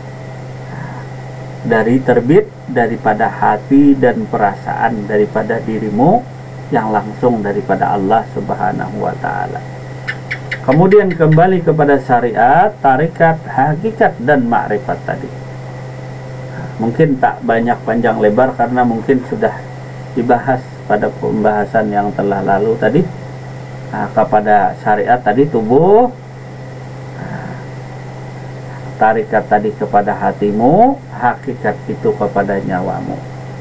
dari terbit daripada hati dan perasaan daripada dirimu yang langsung daripada Allah Subhanahu wa Ta'ala. Kemudian kembali kepada syariat, tarekat, hakikat dan makrifat tadi. Mungkin tak banyak panjang lebar karena mungkin sudah dibahas pada pembahasan yang telah lalu tadi. Nah, kepada syariat tadi tubuh, tarekat tadi kepada hatimu, hakikat itu kepada nyawamu.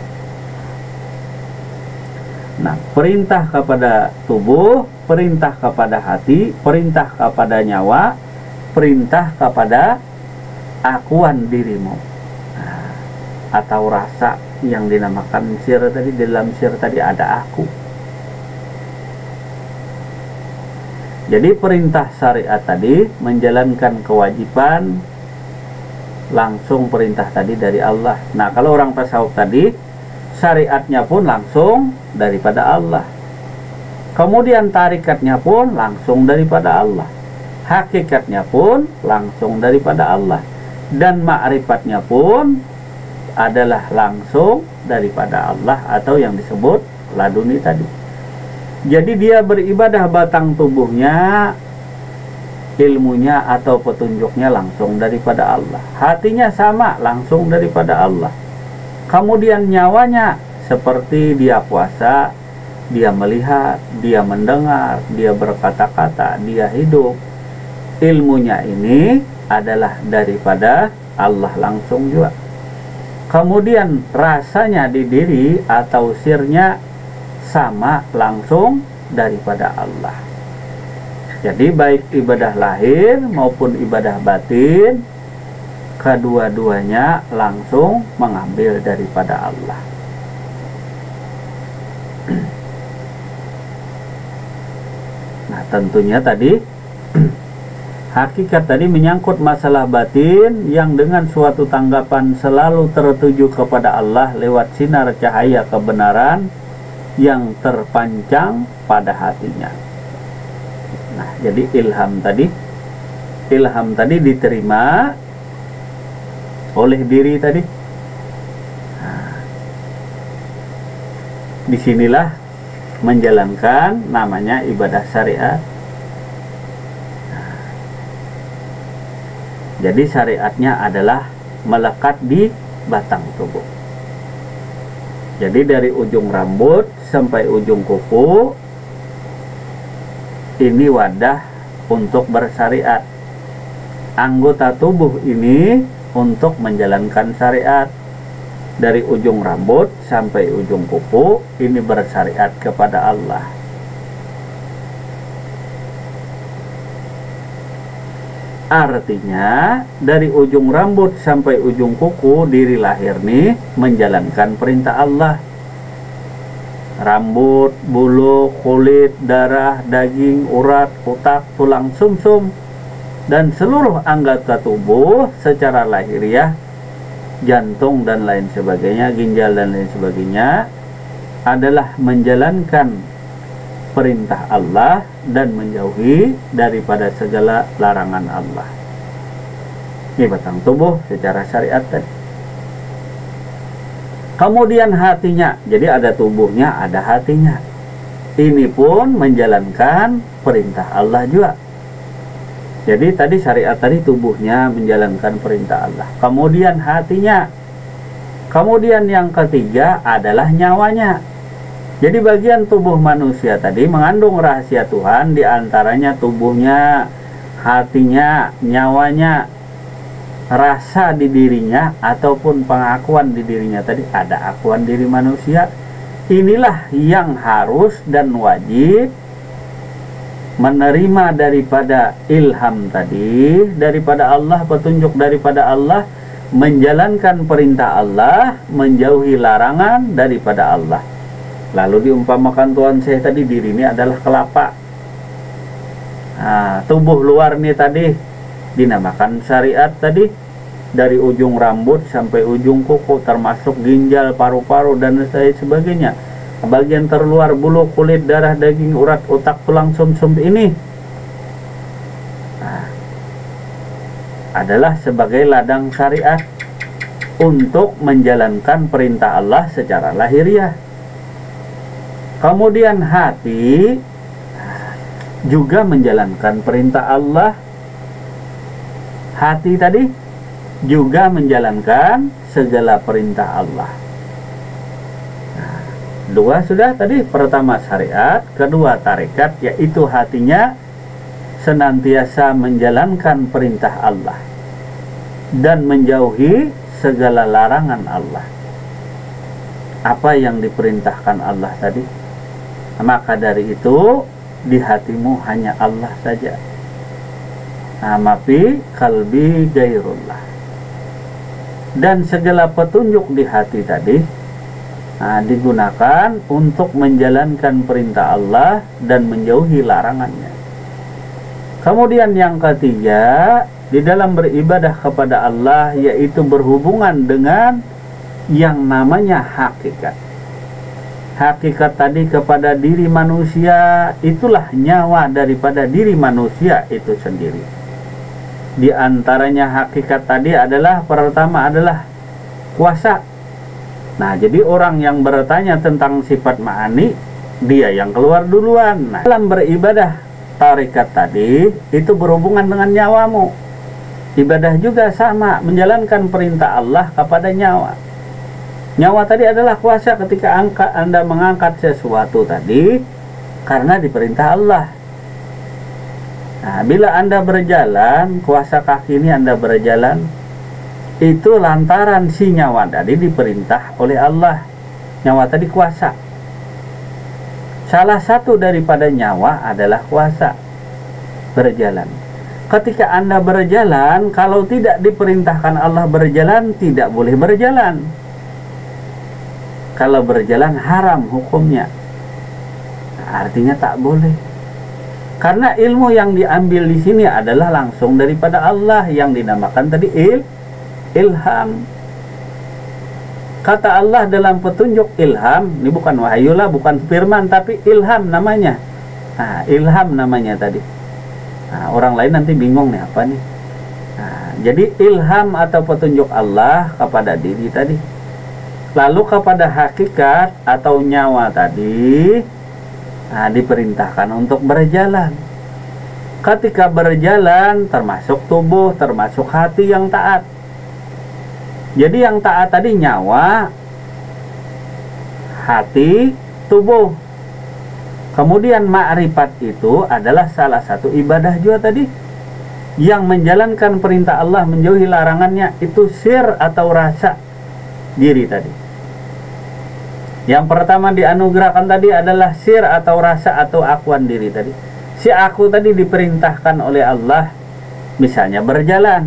Nah, perintah kepada tubuh, perintah kepada hati, perintah kepada nyawa, perintah kepada akuan dirimu, atau rasa yang dinamakan sir tadi. Dalam sir tadi ada aku. Jadi perintah syariat tadi menjalankan kewajiban langsung perintah tadi dari Allah. Nah, kalau orang tasawuf tadi syariatnya pun langsung daripada Allah, kemudian tarikatnya pun langsung daripada Allah, hakikatnya pun langsung daripada Allah, dan ma'rifatnya pun adalah langsung daripada Allah atau yang disebut laduni tadi. Jadi dia beribadah batang tubuhnya, ilmunya atau petunjuknya langsung daripada Allah, hatinya sama langsung daripada Allah, kemudian nyawanya seperti dia puasa, dia melihat, dia mendengar, dia berkata-kata, dia hidup, ilmunya ini adalah daripada Allah langsung juga. Kemudian rasanya di diri atau sirnya sama langsung daripada Allah. Jadi baik ibadah lahir maupun ibadah batin, kedua-duanya langsung mengambil daripada Allah. Nah, tentunya tadi hakikat tadi menyangkut masalah batin yang dengan suatu tanggapan selalu tertuju kepada Allah lewat sinar cahaya kebenaran yang terpancang pada hatinya. Nah, jadi ilham tadi diterima oleh diri tadi. Nah, disinilah menjalankan namanya ibadah syariat. Nah, jadi syariatnya adalah melekat di batang tubuh. Jadi dari ujung rambut sampai ujung kuku ini wadah untuk bersyariat. Anggota tubuh ini untuk menjalankan syariat. Dari ujung rambut sampai ujung kuku ini bersyariat kepada Allah. Artinya dari ujung rambut sampai ujung kuku diri lahir nih menjalankan perintah Allah. Rambut, bulu, kulit, darah, daging, urat, otak, tulang sumsum, dan seluruh anggota tubuh secara lahiriah, jantung dan lain sebagainya, ginjal dan lain sebagainya, adalah menjalankan perintah Allah dan menjauhi daripada segala larangan Allah. Ini batang tubuh secara syariat tadi. Kemudian hatinya, jadi ada tubuhnya, ada hatinya. Ini pun menjalankan perintah Allah juga. Jadi tadi syariat tadi tubuhnya menjalankan perintah Allah. Kemudian hatinya. Kemudian yang ketiga adalah nyawanya. Jadi bagian tubuh manusia tadi mengandung rahasia Tuhan, diantaranya tubuhnya, hatinya, nyawanya, rasa di dirinya, ataupun pengakuan di dirinya tadi. Ada akuan diri manusia. Inilah yang harus dan wajib menerima daripada ilham tadi, daripada Allah, petunjuk daripada Allah, menjalankan perintah Allah, menjauhi larangan daripada Allah. Lalu diumpamakan Tuhan saya tadi, diri ini adalah kelapa. Nah, tubuh luar nih tadi dinamakan syariat tadi, dari ujung rambut sampai ujung kuku, termasuk ginjal, paru-paru, dan sebagainya. Bagian terluar bulu, kulit, darah, daging, urat, otak, tulang, sumsum ini adalah sebagai ladang syariat untuk menjalankan perintah Allah secara lahiriah. Kemudian hati juga menjalankan perintah Allah. Hati tadi juga menjalankan segala perintah Allah. Dua sudah tadi, pertama syariat, kedua tarekat, yaitu hatinya senantiasa menjalankan perintah Allah dan menjauhi segala larangan Allah. Apa yang diperintahkan Allah tadi, maka dari itu di hatimu hanya Allah saja. Mafi kalbi gairullah. Dan segala petunjuk di hati tadi digunakan untuk menjalankan perintah Allah dan menjauhi larangannya. Kemudian yang ketiga, di dalam beribadah kepada Allah, yaitu berhubungan dengan yang namanya hakikat. Hakikat tadi kepada diri manusia, itulah nyawa daripada diri manusia itu sendiri. Di antaranya hakikat tadi adalah, pertama adalah kuasa. Nah, jadi orang yang bertanya tentang sifat ma'ani, dia yang keluar duluan. Nah, dalam beribadah tarekat tadi, itu berhubungan dengan nyawamu. Ibadah juga sama, menjalankan perintah Allah kepada nyawa. Nyawa tadi adalah kuasa ketika Anda mengangkat sesuatu tadi, karena diperintah Allah. Nah, bila Anda berjalan, kuasa kaki ini Anda berjalan, itu lantaran si nyawa tadi diperintah oleh Allah. Nyawa tadi kuasa. Salah satu daripada nyawa adalah kuasa berjalan. Ketika Anda berjalan, kalau tidak diperintahkan Allah berjalan, tidak boleh berjalan. Kalau berjalan haram hukumnya. Artinya tak boleh. Karena ilmu yang diambil di sini adalah langsung daripada Allah, yang dinamakan tadi ilham. Kata Allah dalam petunjuk ilham, ini bukan wahyu lah, bukan firman, tapi ilham namanya. Ilham namanya tadi. Orang lain nanti bingung nih apa nih. Jadi ilham atau petunjuk Allah kepada diri tadi. Lalu kepada hakikat atau nyawa tadi, diperintahkan untuk berjalan. Ketika berjalan, termasuk tubuh, termasuk hati yang taat. Jadi yang taat tadi nyawa, hati, tubuh. Kemudian ma'rifat itu adalah salah satu ibadah juga tadi, yang menjalankan perintah Allah, menjauhi larangannya, itu sir atau rasa diri tadi. Yang pertama dianugerahkan tadi adalah sir atau rasa atau akuan diri tadi. Si aku tadi diperintahkan oleh Allah, misalnya berjalan.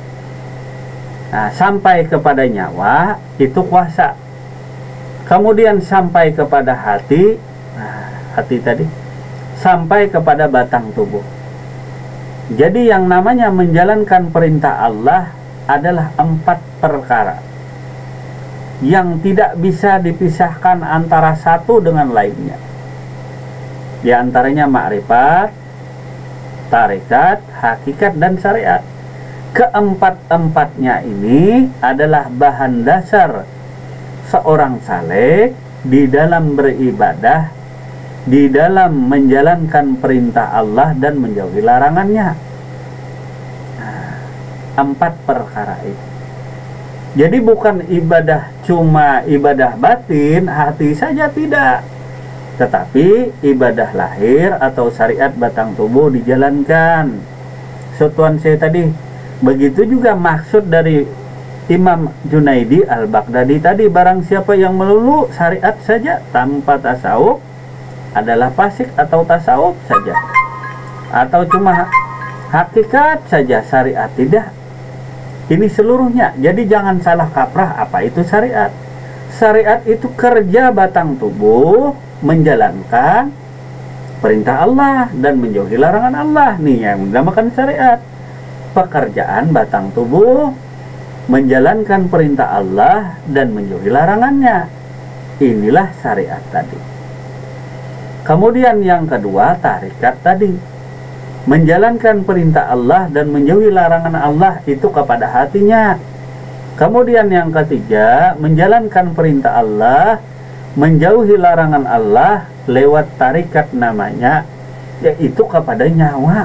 Sampai kepada nyawa, itu kuasa. Kemudian sampai kepada hati, hati tadi, sampai kepada batang tubuh. Jadi yang namanya menjalankan perintah Allah adalah 4 perkara yang tidak bisa dipisahkan antara satu dengan lainnya. Di antaranya ma'rifat, tarekat, hakikat, dan syariat. Keempat-empatnya ini adalah bahan dasar seorang saleh di dalam beribadah, di dalam menjalankan perintah Allah dan menjauhi larangannya. Nah, 4 perkara itu. Jadi bukan ibadah cuma ibadah batin, hati saja tidak. Tetapi ibadah lahir atau syariat batang tubuh dijalankan. Tuan saya tadi, begitu juga maksud dari Imam Junaidi Al-Baghdadi tadi, barang siapa yang melulu syariat saja tanpa tasawuf adalah fasik atau tasawuf saja, atau cuma hakikat saja syariat, tidak. Ini seluruhnya. Jadi jangan salah kaprah apa itu syariat. Syariat itu kerja batang tubuh menjalankan perintah Allah dan menjauhi larangan Allah. Nih yang dinamakan syariat. Pekerjaan batang tubuh menjalankan perintah Allah dan menjauhi larangannya. Inilah syariat tadi. Kemudian yang kedua, tarikat tadi. Menjalankan perintah Allah dan menjauhi larangan Allah itu kepada hatinya. Kemudian yang ketiga, menjalankan perintah Allah, menjauhi larangan Allah lewat tarikat namanya, yaitu kepada nyawa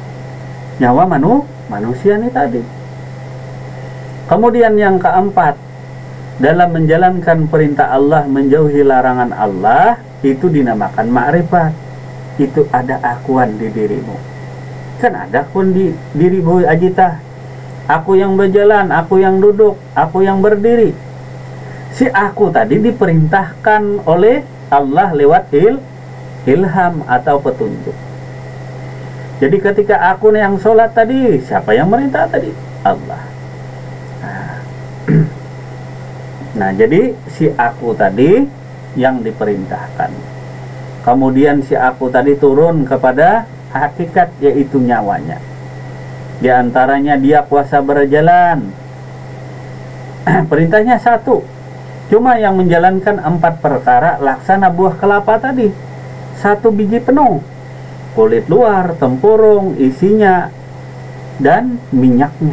manusia ini tadi. Kemudian yang keempat, dalam menjalankan perintah Allah, menjauhi larangan Allah, itu dinamakan ma'rifat. Itu ada akuan di dirimu. Kan ada akuan di diri boy ajita. Aku yang berjalan, aku yang duduk, aku yang berdiri. Si aku tadi diperintahkan oleh Allah lewat ilham atau petunjuk. Jadi ketika aku yang sholat tadi, siapa yang merintah tadi? Allah. Nah, jadi si aku tadi yang diperintahkan. Kemudian si aku tadi turun kepada hakikat, yaitu nyawanya. Di antaranya dia kuasa berjalan. Perintahnya satu. Cuma yang menjalankan 4 perkara laksana buah kelapa tadi. 1 biji penuh. Kulit luar, tempurung, isinya, dan minyaknya.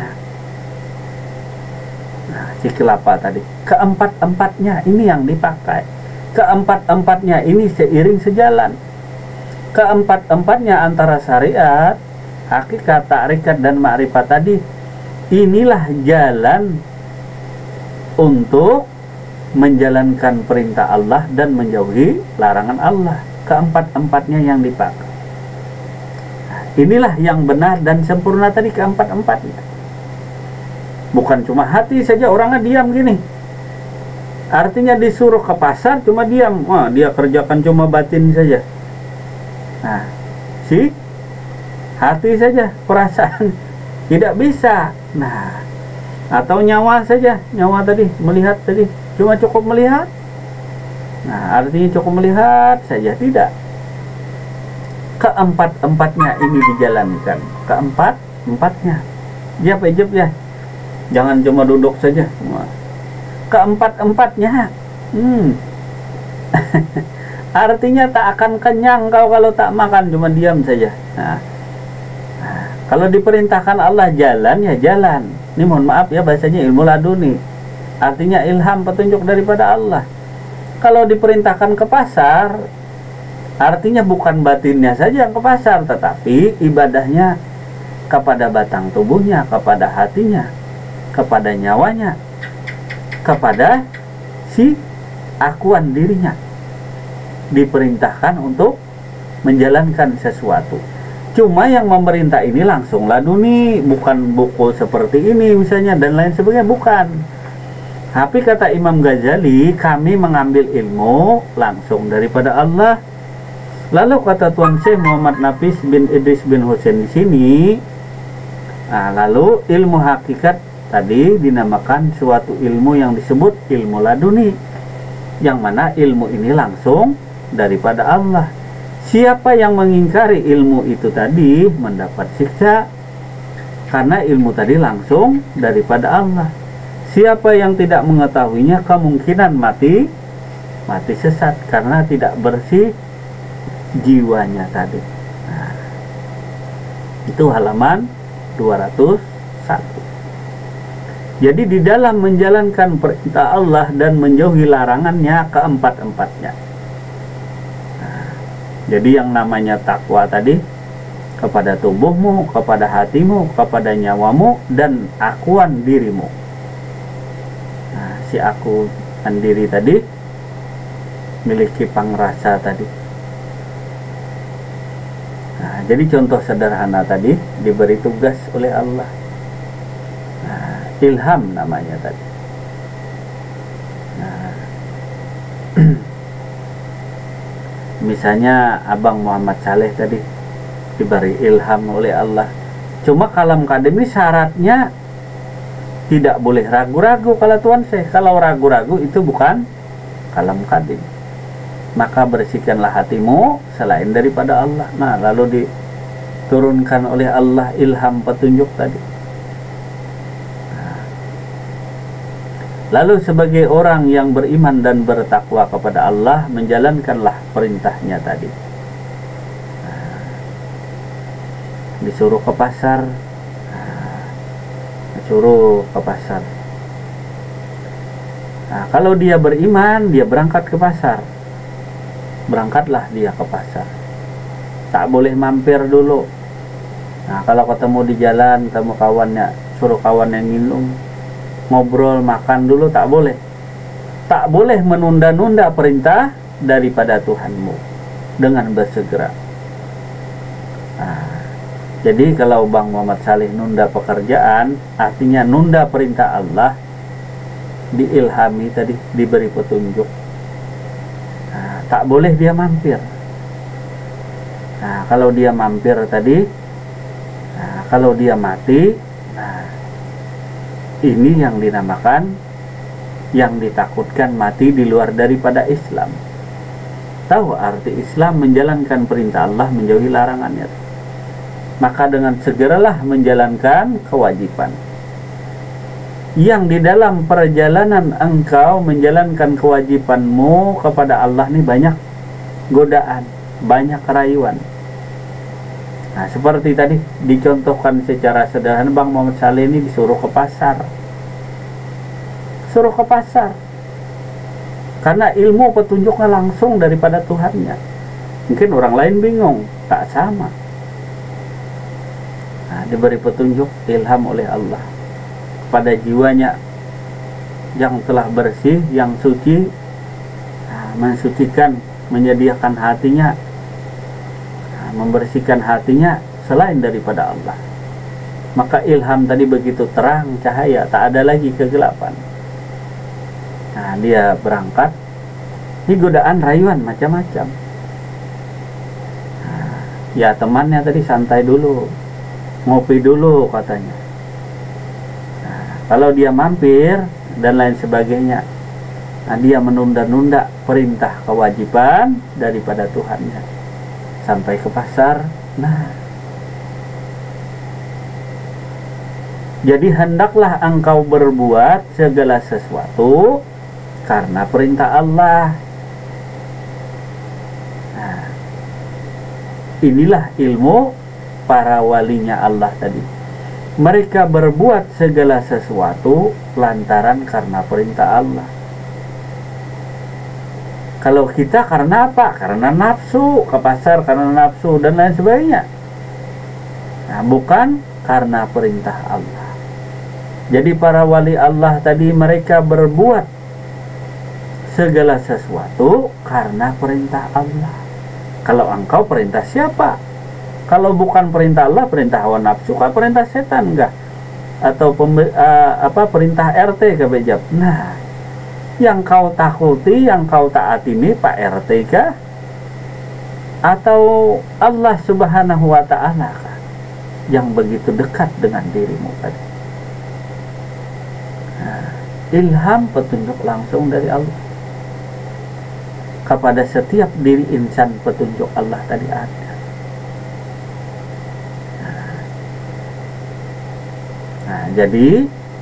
Nah, si kelapa tadi. Keempat-empatnya ini yang dipakai. Keempat-empatnya ini seiring sejalan. Keempat-empatnya antara syariat, hakikat, ta'rikat, dan ma'rifat tadi. Inilah jalan untuk menjalankan perintah Allah dan menjauhi larangan Allah. Keempat-empatnya yang dipakai. Inilah yang benar dan sempurna tadi, keempat-empatnya. Bukan cuma hati saja orangnya diam gini. Artinya disuruh ke pasar cuma diam. Wah, dia kerjakan cuma batin saja. Nah, si hati saja, perasaan tidak bisa. Nah, atau nyawa saja, nyawa tadi, melihat tadi, cuma cukup melihat. Nah, artinya cukup melihat saja, tidak. Keempat-empatnya ini dijalankan. Keempat-empatnya. Jawab ya. Jangan cuma duduk saja. Keempat-empatnya. Artinya tak akan kenyang kau kalau tak makan, cuma diam saja. Nah, kalau diperintahkan Allah jalan, ya jalan. Ini mohon maaf ya, bahasanya ilmu laduni. Artinya ilham, petunjuk daripada Allah. Kalau diperintahkan ke pasar, artinya bukan batinnya saja yang ke pasar, tetapi ibadahnya kepada batang tubuhnya, kepada hatinya, kepada nyawanya, kepada si akuan dirinya. Diperintahkan untuk menjalankan sesuatu. Cuma yang memerintah ini langsung laduni, bukan buku seperti ini misalnya dan lain sebagainya, bukan. Tapi kata Imam Ghazali, kami mengambil ilmu langsung daripada Allah. Lalu kata Tuan Syekh Muhammad Nafis bin Idris bin Husain di sini, lalu ilmu hakikat tadi dinamakan suatu ilmu yang disebut ilmu laduni, yang mana ilmu ini langsung daripada Allah. Siapa yang mengingkari ilmu itu tadi mendapat siksa, karena ilmu tadi langsung daripada Allah. Siapa yang tidak mengetahuinya kemungkinan mati sesat karena tidak bersih jiwanya tadi. Nah, itu halaman 211. satu. Jadi di dalam menjalankan perintah Allah dan menjauhi larangannya keempat-empatnya. Nah, jadi yang namanya takwa tadi kepada tubuhmu, kepada hatimu, kepada nyawamu, dan akuan dirimu. Nah, si akuan diri tadi miliki pangrasa tadi. Nah, jadi contoh sederhana tadi diberi tugas oleh Allah. Nah, ilham namanya tadi. Nah, misalnya Abang Muhammad Saleh tadi diberi ilham oleh Allah. Cuma kalam kadim ini syaratnya tidak boleh ragu-ragu kalau Tuhan saya. Kalau ragu-ragu itu bukan kalam kadim. Maka bersihkanlah hatimu selain daripada Allah. Nah, lalu diturunkan oleh Allah ilham petunjuk tadi. Nah, lalu sebagai orang yang beriman dan bertakwa kepada Allah, menjalankanlah perintahnya tadi. Disuruh ke pasar, disuruh ke pasar. Nah, kalau dia beriman, dia berangkat ke pasar. Berangkatlah dia ke pasar. Tak boleh mampir dulu. Nah, kalau ketemu di jalan, ketemu kawannya, suruh kawan yang minum, ngobrol, makan dulu, tak boleh. Tak boleh menunda-nunda perintah daripada Tuhanmu dengan bersegera. Nah, jadi kalau Bang Muhammad Saleh nunda pekerjaan, artinya nunda perintah Allah, diilhami tadi, diberi petunjuk. Nah, tak boleh dia mampir. Nah, kalau dia mampir tadi, nah, kalau dia mati, nah, ini yang dinamakan, yang ditakutkan mati di luar daripada Islam. Tahu arti Islam? Menjalankan perintah Allah, menjauhi larangannya. Maka dengan segeralah menjalankan kewajiban. Yang di dalam perjalanan engkau menjalankan kewajibanmu kepada Allah ini banyak godaan, banyak rayuan. Nah, seperti tadi dicontohkan secara sederhana, Bang Muhammad Saleh ini disuruh ke pasar. Suruh ke pasar. Karena ilmu petunjuknya langsung daripada Tuhannya. Mungkin orang lain bingung, tak sama. Nah, diberi petunjuk ilham oleh Allah pada jiwanya yang telah bersih, yang suci, nah, mensucikan, menyediakan hatinya, nah, membersihkan hatinya selain daripada Allah. Maka ilham tadi begitu terang cahaya, tak ada lagi kegelapan. Nah, dia berangkat. Ini godaan rayuan macam-macam. Nah, ya temannya tadi santai dulu, ngopi dulu katanya. Nah, kalau dia mampir dan lain sebagainya, nah, dia menunda-nunda perintah kewajiban daripada Tuhannya sampai ke pasar. Nah, jadi hendaklah engkau berbuat segala sesuatu karena perintah Allah. Nah, inilah ilmu para walinya Allah tadi. Mereka berbuat segala sesuatu lantaran karena perintah Allah. Kalau kita karena apa? Karena nafsu, ke pasar karena nafsu dan lain sebagainya. Nah, bukan karena perintah Allah. Jadi para wali Allah tadi mereka berbuat segala sesuatu karena perintah Allah. Kalau engkau perintah siapa? Kalau bukan perintah Allah, perintah hawa nafsu, kah perintah setan enggak? Atau perintah RT ke bejab. Nah, yang kau takuti, yang kau taati ini Pak RT kah? Atau Allah Subhanahu wa Ta'ala kah? Yang begitu dekat dengan dirimu tadi. Nah, ilham petunjuk langsung dari Allah. Kepada setiap diri insan petunjuk Allah tadi ada. Nah, jadi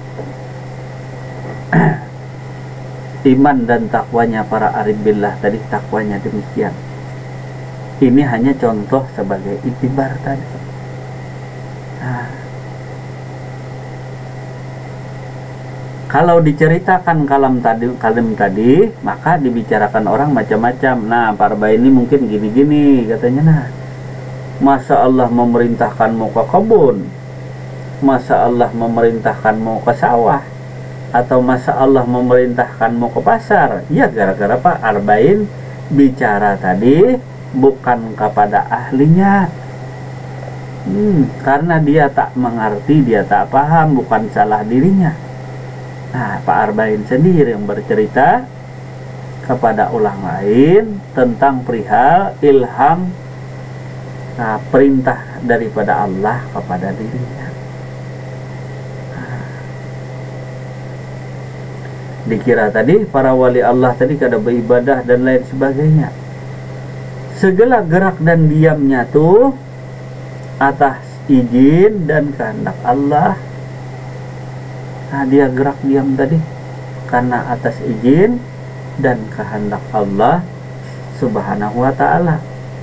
iman dan takwanya para arif billah tadi, takwanya demikian. Ini hanya contoh sebagai itibar tadi. Nah, Kalau diceritakan kalam tadi, maka dibicarakan orang macam-macam. Nah, Pak Arba'in ini mungkin gini-gini katanya. Nah, masa Allah memerintahkanmu ke kebun? Masa Allah memerintahkanmu ke sawah? Atau masa Allah memerintahkanmu ke pasar? Ya, gara-gara Pak Arba'in bicara tadi bukan kepada ahlinya. Karena dia tak mengerti, dia tak paham, bukan salah dirinya. Nah, Pak Arba'in sendiri yang bercerita kepada orang lain tentang perihal ilham, perintah daripada Allah kepada dirinya. Dikira tadi para wali Allah tadi kada beribadah dan lain sebagainya. Segala gerak dan diamnya tuh atas izin dan kehendak Allah. Nah, dia gerak diam tadi karena atas izin dan kehendak Allah Subhanahu wa ta'ala.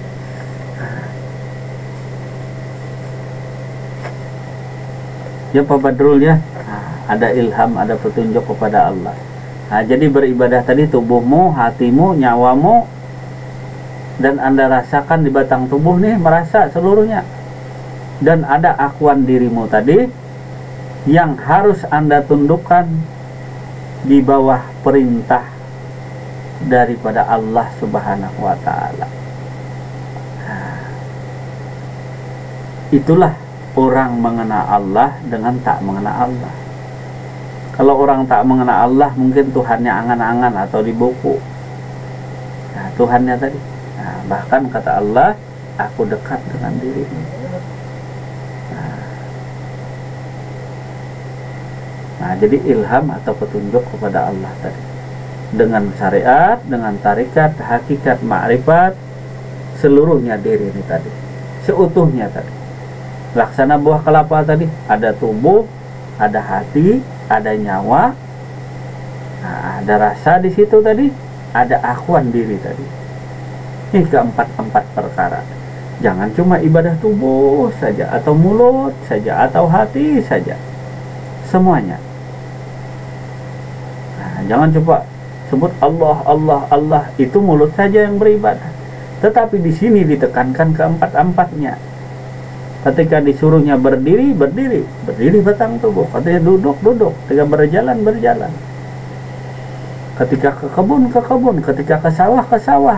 Ya Pak Badrul ya, ada ilham, ada petunjuk kepada Allah. Nah, jadi beribadah tadi tubuhmu, hatimu, nyawamu, dan Anda rasakan di batang tubuh nih, merasa seluruhnya. Dan ada akuan dirimu tadi yang harus Anda tundukkan di bawah perintah daripada Allah Subhanahu wa ta'ala. Itulah orang mengenal Allah dengan tak mengenal Allah. Kalau orang tak mengenal Allah, mungkin Tuhannya angan-angan atau di buku. Nah, Tuhannya tadi. Nah, bahkan kata Allah, aku dekat dengan dirimu. Nah, jadi ilham atau petunjuk kepada Allah tadi dengan syariat, dengan tarikat, hakikat, ma'rifat, seluruhnya diri ini tadi, seutuhnya tadi. Laksana buah kelapa tadi, ada tubuh, ada hati, ada nyawa, nah, ada rasa di situ tadi, ada akuan diri tadi. Ini keempat perkara. Jangan cuma ibadah tubuh saja, atau mulut saja, atau hati saja, semuanya. Jangan coba sebut Allah, Allah, Allah, itu mulut saja yang beribadah. Tetapi di sini ditekankan keempat-empatnya. Ketika disuruhnya berdiri, berdiri, berdiri batang tubuh. Ketika duduk, duduk. Ketika berjalan, berjalan. Ketika ke kebun, ke kebun. Ketika ke sawah, ke sawah.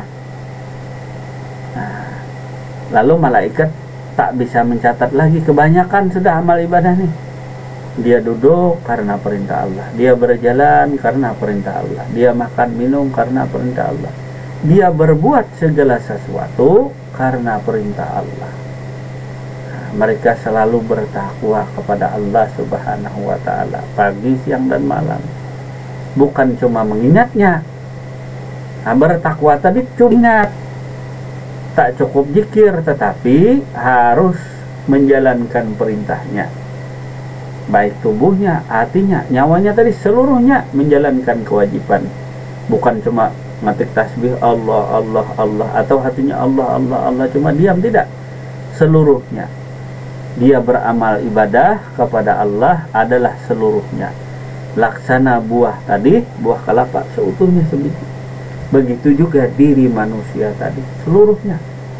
Nah, lalu malaikat tak bisa mencatat lagi, kebanyakan sudah amal ibadah nih. Dia duduk karena perintah Allah. Dia berjalan karena perintah Allah. Dia makan minum karena perintah Allah. Dia berbuat segala sesuatu karena perintah Allah. Nah, mereka selalu bertakwa kepada Allah Subhanahu wa ta'ala, pagi, siang, dan malam. Bukan cuma mengingatnya. Nah, bertakwa tadi cuma ingat. Tak cukup zikir, tetapi harus menjalankan perintahnya. Baik tubuhnya, hatinya, nyawanya tadi, seluruhnya menjalankan kewajiban. Bukan cuma ngetik tasbih Allah, Allah, Allah, atau hatinya Allah, Allah, Allah, cuma diam, tidak. Seluruhnya. Dia beramal ibadah kepada Allah adalah seluruhnya. Laksana buah tadi, buah kelapa, seutuhnya sebiji. Begitu juga diri manusia tadi, seluruhnya.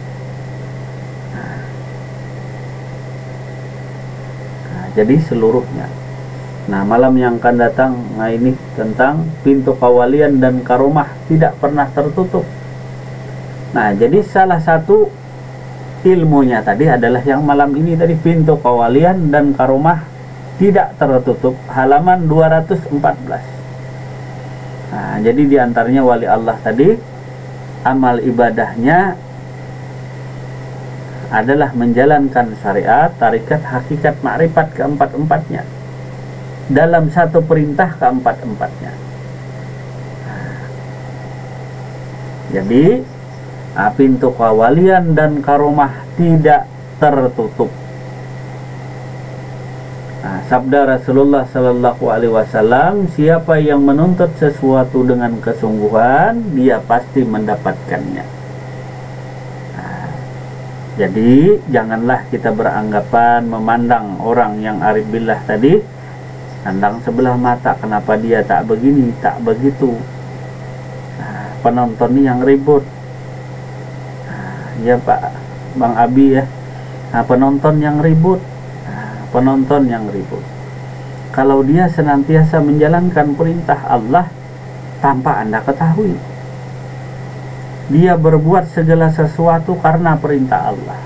Jadi seluruhnya. Nah, malam yang akan datang, nah ini tentang pintu kawalian dan karomah tidak pernah tertutup. Nah, jadi salah satu ilmunya tadi adalah yang malam ini tadi, pintu kawalian dan karomah tidak tertutup, halaman 214. Nah, jadi diantaranya wali Allah tadi, amal ibadahnya adalah menjalankan syariat, tarikat, hakikat, ma'rifat, keempat-empatnya dalam satu perintah keempat-empatnya. Jadi pintu kawalian dan karomah tidak tertutup. Sabda Rasulullah Sallallahu Alaihi Wasallam, siapa yang menuntut sesuatu dengan kesungguhan, dia pasti mendapatkannya. Jadi janganlah kita beranggapan, memandang orang yang arif billah tadi Pandang sebelah mata, kenapa dia tak begini, tak begitu. Nah, penonton yang ribut. Nah, ya Pak Bang Abi ya. Nah, penonton yang ribut. Nah, penonton yang ribut. Kalau dia senantiasa menjalankan perintah Allah tanpa Anda ketahui, dia berbuat segala sesuatu karena perintah Allah.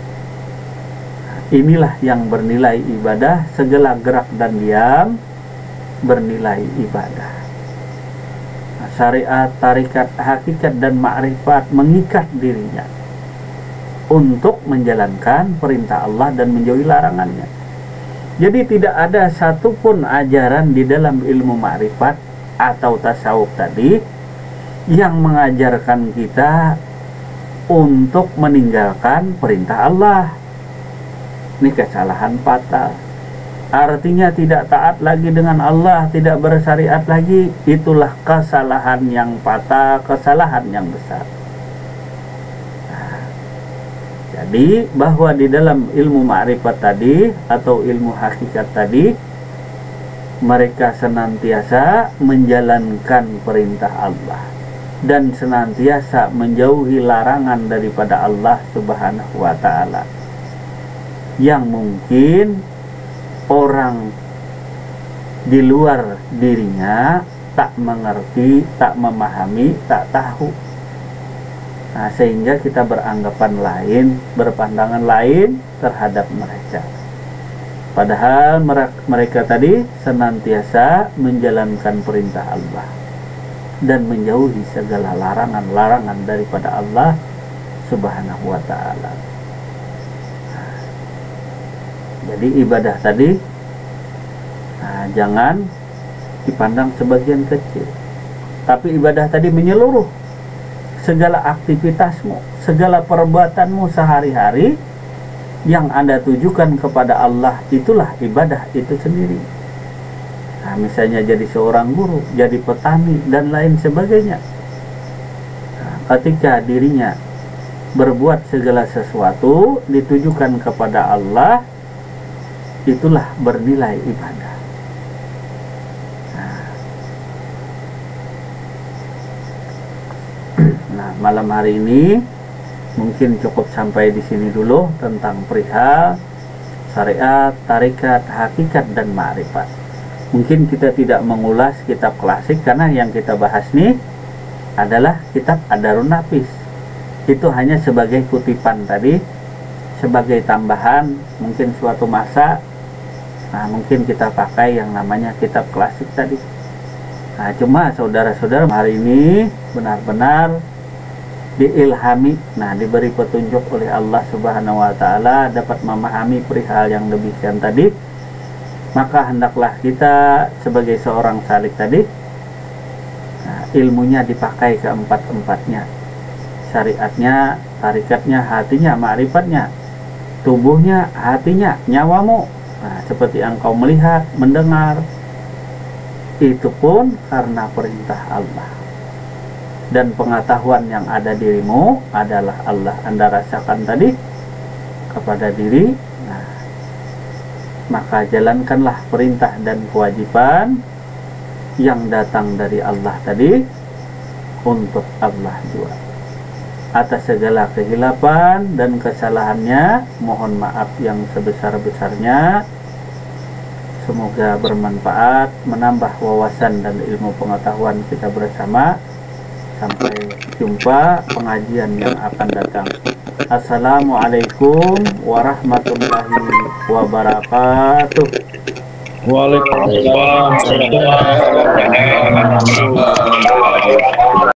Inilah yang bernilai ibadah, segala gerak dan diam bernilai ibadah. Syariat, tarikat, hakikat dan ma'rifat mengikat dirinya untuk menjalankan perintah Allah dan menjauhi larangannya. Jadi tidak ada satupun ajaran di dalam ilmu ma'rifat atau tasawuf tadi yang mengajarkan kita untuk meninggalkan perintah Allah. Ini kesalahan fatal. Artinya tidak taat lagi dengan Allah, tidak bersyariat lagi. Itulah kesalahan yang fatal, kesalahan yang besar. Nah, jadi bahwa di dalam ilmu ma'rifat tadi atau ilmu hakikat tadi, mereka senantiasa menjalankan perintah Allah dan senantiasa menjauhi larangan daripada Allah Subhanahu wa ta'ala, yang mungkin orang di luar dirinya tak mengerti, tak memahami, tak tahu. Nah, sehingga kita beranggapan lain, berpandangan lain terhadap mereka. Padahal mereka tadi senantiasa menjalankan perintah Allah dan menjauhi segala larangan-larangan daripada Allah Subhanahu wa ta'ala. Jadi ibadah tadi jangan dipandang sebagian kecil, tapi ibadah tadi menyeluruh. Segala aktivitasmu, segala perbuatanmu sehari-hari yang Anda tujukan kepada Allah, itulah ibadah itu sendiri. Nah, misalnya jadi seorang guru, jadi petani dan lain sebagainya. Nah, ketika dirinya berbuat segala sesuatu ditujukan kepada Allah, itulah bernilai ibadah. Nah, malam hari ini mungkin cukup sampai di sini dulu tentang perihal syariat, tarikat, hakikat dan ma'rifat. Mungkin kita tidak mengulas kitab klasik karena yang kita bahas nih adalah kitab Ad-Darun Nafis. Itu hanya sebagai kutipan tadi, sebagai tambahan mungkin suatu masa. Nah, mungkin kita pakai yang namanya kitab klasik tadi. Nah, cuma saudara-saudara hari ini benar-benar diilhami, diberi petunjuk oleh Allah Subhanahu wa ta'ala dapat memahami perihal yang demikian tadi. Maka hendaklah kita sebagai seorang salik tadi, ilmunya dipakai keempat-empatnya. Syariatnya, tarikatnya, hatinya, ma'rifatnya, tubuhnya, hatinya, nyawamu. Nah, seperti engkau melihat, mendengar, itu pun karena perintah Allah. Dan pengetahuan yang ada dirimu adalah Allah. Anda rasakan tadi kepada diri. Nah, maka jalankanlah perintah dan kewajiban yang datang dari Allah tadi untuk Allah juga. Atas segala kehilapan dan kesalahannya, mohon maaf yang sebesar-besarnya. Semoga bermanfaat, menambah wawasan dan ilmu pengetahuan kita bersama. Sampai jumpa pengajian yang akan datang. Assalamualaikum warahmatullahi wabarakatuh. Waalaikumsalam warahmatullahi wabarakatuh.